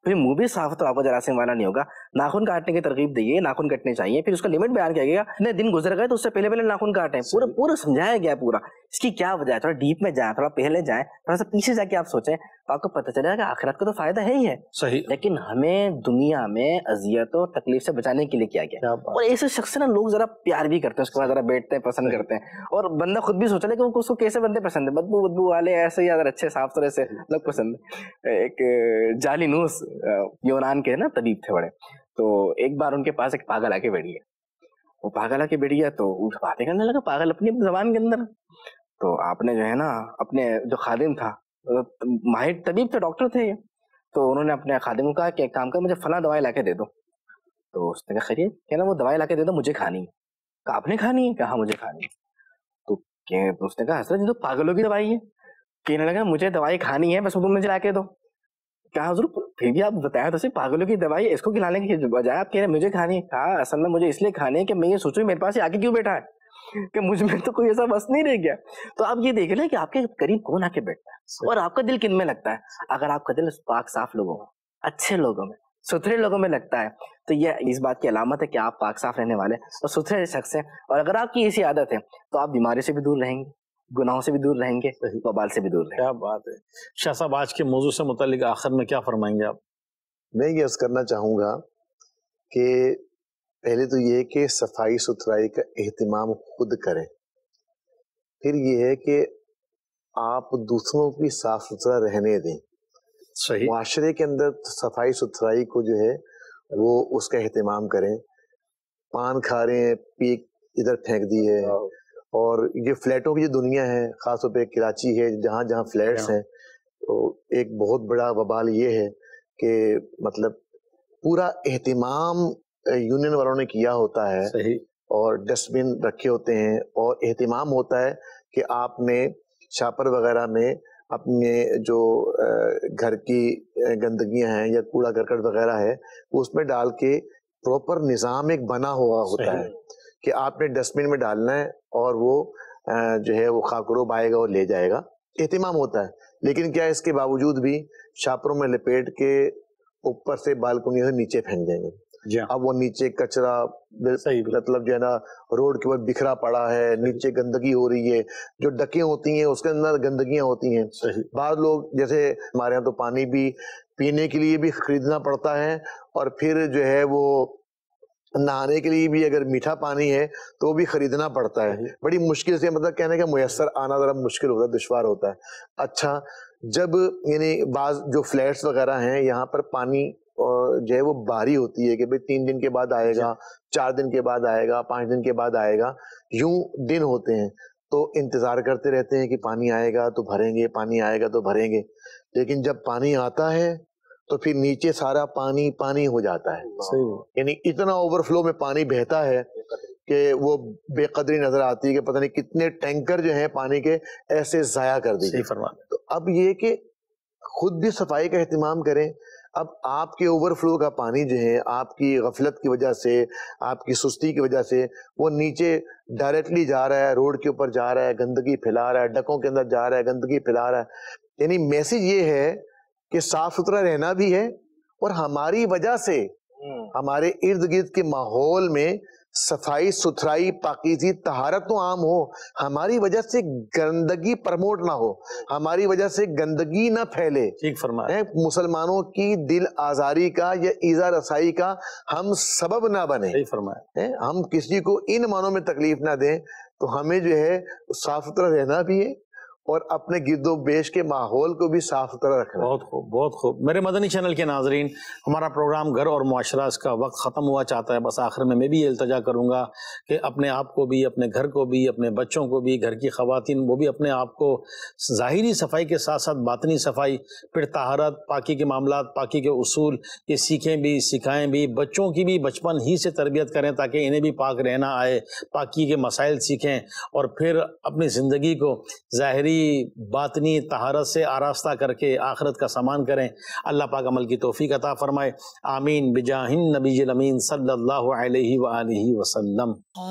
پھر منہ بھی صاف تو آپ کو جراثیم والا نہیں ہوگا. ناخن کاٹنے کی ترغیب دیے, ناخن کٹنے چاہیے, پھر اس کا لمٹ بیان کیا گیا, اتنے دن گزر گئے تو اس سے پہلے پہلے ناخن کاٹیں, پورا پورا سمجھایا گیا پورا اس کی کیا وجہ ہے. تھوڑا ڈیپ میں جائیں, تھوڑا پہلے جائیں, تھوڑا سا پیچھے جا کے آپ سوچیں تو آپ کو پتہ چلے گا کہ آخرت کا تو فائدہ ہے ہی ہے. صحیح. لیکن ہمیں دنیا میں اذیت و تکلیف سے بچانے کے لیے کیا گیا. اور ایسے شخص سے نا لوگ ذرا پیار بھی کرتے ہیں, اس کے بعد ذرا بیٹھتے ہیں, پسند کرتے ہیں, اور بندہ خود بھی سوچا لے کہ اس کو کیسے بندے پسند ہیں, بدبو بدبو والے ایسے ہی اگر اچھے صاف ستھرے سے لوگ پسند ہیں. ایک جالینوس یونان کے نا طبیب تھے بڑے, تو ایک بار ان کے پاس ایک پاگل آ کے بیٹھ گیا. وہ پاگل آ کے بیٹھ گیا تو وہ باتیں کرنے لگا پاگل اپنی اپنی زبان کے اندر. تو آپ نے جو ہے نا اپنے جو خادم تھا, ماہر طبیب تھے, ڈاکٹر تھے یہ, تو انہوں نے اپنے خادم کو کہا کہ ایک کام کر, مجھے فلاں دوائی لا کے دے دو. تو اس نے کہا خیریت, کہ نا وہ دوائی لا کے دے دو, مجھے کھانی ہے. کہا آپ نے کھانی ہے؟ کہا مجھے کھانی ہے. تو اس نے کہا حضرت یہ تو پاگلوں کی دوائی ہے. کہنے لگا مجھے دوائی کھانی ہے, بس تم مجھے لا کے دو. کہا حضور پھر بھی آپ بتایا تو صحیح, پاگلوں کی دوائی اس کو کھلانے کی بجائے آپ کہہ رہے ہیں مجھے کھانی ہے. کہا اصل میں مجھے اس لیے کھانی ہے کہ میں یہ سوچوں میرے پاس آگے کیوں بیٹھا ہے, کہ مجھ میں تو کوئی ایسا بس نہیں رہ گیا. تو آپ یہ دیکھ لیں کہ آپ کے قریب کون آ کے بیٹھتا ہے, اور آپ کا دل کن میں لگتا ہے. اگر آپ کا دل پاک صاف لوگوں میں, اچھے لوگوں میں, ستھرے لوگوں میں لگتا ہے, تو یہ اس بات کی علامت ہے کہ آپ پاک صاف رہنے والے اور ستھرے شخص ہیں. اور اگر آپ کی ایسی عادت ہے تو آپ بیماری سے بھی دور رہیں گے, گناہوں سے بھی دور رہیں گے, وبال سے بھی دور رہیں گے. کیا بات ہے. شاہ صاحب آج کے موضوع سے متعلق آخر میں کیا فرمائیں گے آپ؟ میں یہ عرض کرنا چاہوں گا کہ پہلے تو یہ کہ صفائی ستھرائی کا اہتمام خود کریں, پھر یہ ہے کہ آپ دوسروں کی صاف ستھرا رہنے دیں. صحیح. معاشرے کے اندر صفائی ستھرائی کو جو ہے وہ اس کا اہتمام کریں. پان کھا رہے ہیں, پیک ادھر پھینک دی ہے, اور یہ فلیٹوں کی جو دنیا ہے, خاص طور پہ کراچی ہے جہاں جہاں فلیٹس ہیں, تو ایک بہت بڑا وبال یہ ہے کہ مطلب پورا اہتمام یونین والوں نے کیا ہوتا ہے. صحیح. اور ڈسٹ بن رکھے ہوتے ہیں, اور اہتمام ہوتا ہے کہ آپ نے شاپر وغیرہ میں اپنے جو گھر کی گندگیاں ہیں یا کوڑا کرکٹ وغیرہ ہے اس میں ڈال کے پراپر نظام ایک بنا ہوا ہوتا ہے کہ آپ نے ڈسٹ بن میں ڈالنا ہے, اور وہ جو ہے وہ خاکروب آئے گا اور لے جائے گا. اہتمام ہوتا ہے. لیکن کیا اس کے باوجود بھی شاپروں میں لپیٹ کے اوپر سے بالکنی سے نیچے پھینک دیں گے. اب وہ نیچے کچرا مطلب جو ہے نا روڈ کے اوپر بکھرا پڑا ہے, نیچے گندگی ہو رہی ہے, جو ڈکیں ہوتی ہیں اس کے اندر گندگیاں ہوتی ہیں. بعض لوگ جیسے ہمارے یہاں تو پانی بھی پینے کے لیے بھی خریدنا پڑتا ہے, اور پھر جو ہے وہ نہانے کے لیے بھی اگر میٹھا پانی ہے تو وہ بھی خریدنا پڑتا ہے. بڑی مشکل سے, مطلب کہنے کا میسر آنا ذرا مشکل ہوتا ہے, دشوار ہوتا ہے. اچھا جب یعنی بعض جو فلیٹس وغیرہ ہیں یہاں پر پانی جو ہے وہ باری ہوتی ہے کہ بھئی تین دن کے بعد آئے گا, چار دن کے بعد آئے گا, پانچ دن کے بعد آئے گا, یوں دن ہوتے ہیں, تو انتظار کرتے رہتے ہیں کہ پانی آئے گا تو بھریں گے, پانی آئے گا تو بھریں گے. لیکن جب پانی آتا ہے تو پھر نیچے سارا پانی پانی ہو جاتا ہے. یعنی اتنا اوور فلو میں پانی بہتا ہے کہ وہ بے قدری نظر آتی ہے کہ پتہ نہیں کتنے ٹینکر جو ہیں پانی کے ایسے ضائع کر دیے. تو اب یہ کہ خود بھی صفائی کا اہتمام کریں. اب آپ کے اوور فلو کا پانی جو ہے آپ کی غفلت کی وجہ سے, آپ کی سستی کی وجہ سے وہ نیچے ڈائریکٹلی جا رہا ہے, روڈ کے اوپر جا رہا ہے, گندگی پھیلا رہا ہے, ڈکوں کے اندر جا رہا ہے, گندگی پھیلا رہا ہے. یعنی میسج یہ ہے کہ صاف ستھرا رہنا بھی ہے, اور ہماری وجہ سے ہمارے ارد گرد کے ماحول میں صفائی ستھرائی پاکیزی طہارت تو عام ہو, ہماری وجہ سے گندگی پرموٹ نہ ہو, ہماری وجہ سے گندگی نہ پھیلے. ٹھیک فرمایا. مسلمانوں کی دل آزاری کا یا ایذا رسائی کا ہم سبب نہ بنے. صحیح فرمایا. ہم کسی کو ان معنوں میں تکلیف نہ دیں. تو ہمیں جو ہے صاف ستھرا رہنا بھی ہے, اور اپنے گرد و بیش کے ماحول کو بھی صاف ستھرا رکھنا. بہت خوب, بہت خوب. میرے مدنی چینل کے ناظرین, ہمارا پروگرام گھر اور معاشرہ اس کا وقت ختم ہوا چاہتا ہے. بس آخر میں میں بھی یہ التجا کروں گا کہ اپنے آپ کو بھی, اپنے گھر کو بھی, اپنے بچوں کو بھی, گھر کی خواتین وہ بھی اپنے آپ کو ظاہری صفائی کے ساتھ ساتھ باطنی صفائی, پھر طہارت, پاکی کے معاملات, پاکی کے اصول یہ سیکھیں بھی, سکھائیں بھی. بچوں کی بھی بچپن ہی سے تربیت کریں تاکہ انہیں بھی پاک رہنا آئے, پاکی کے مسائل سیکھیں, اور پھر اپنی زندگی کو ظاہری بات باطنی طہارت سے آراستہ کر کے آخرت کا سامان کریں. اللہ پاک عمل کی توفیق عطا فرمائے. آمین بجاہ النبی الامین صلی اللہ علیہ وآلہ وسلم.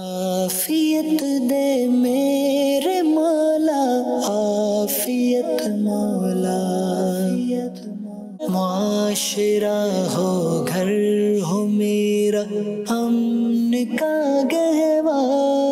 عافیت دے میرے مولا, عافیت مولا. معاشرہ ہو گھر ہو میرا امن کا گہوارہ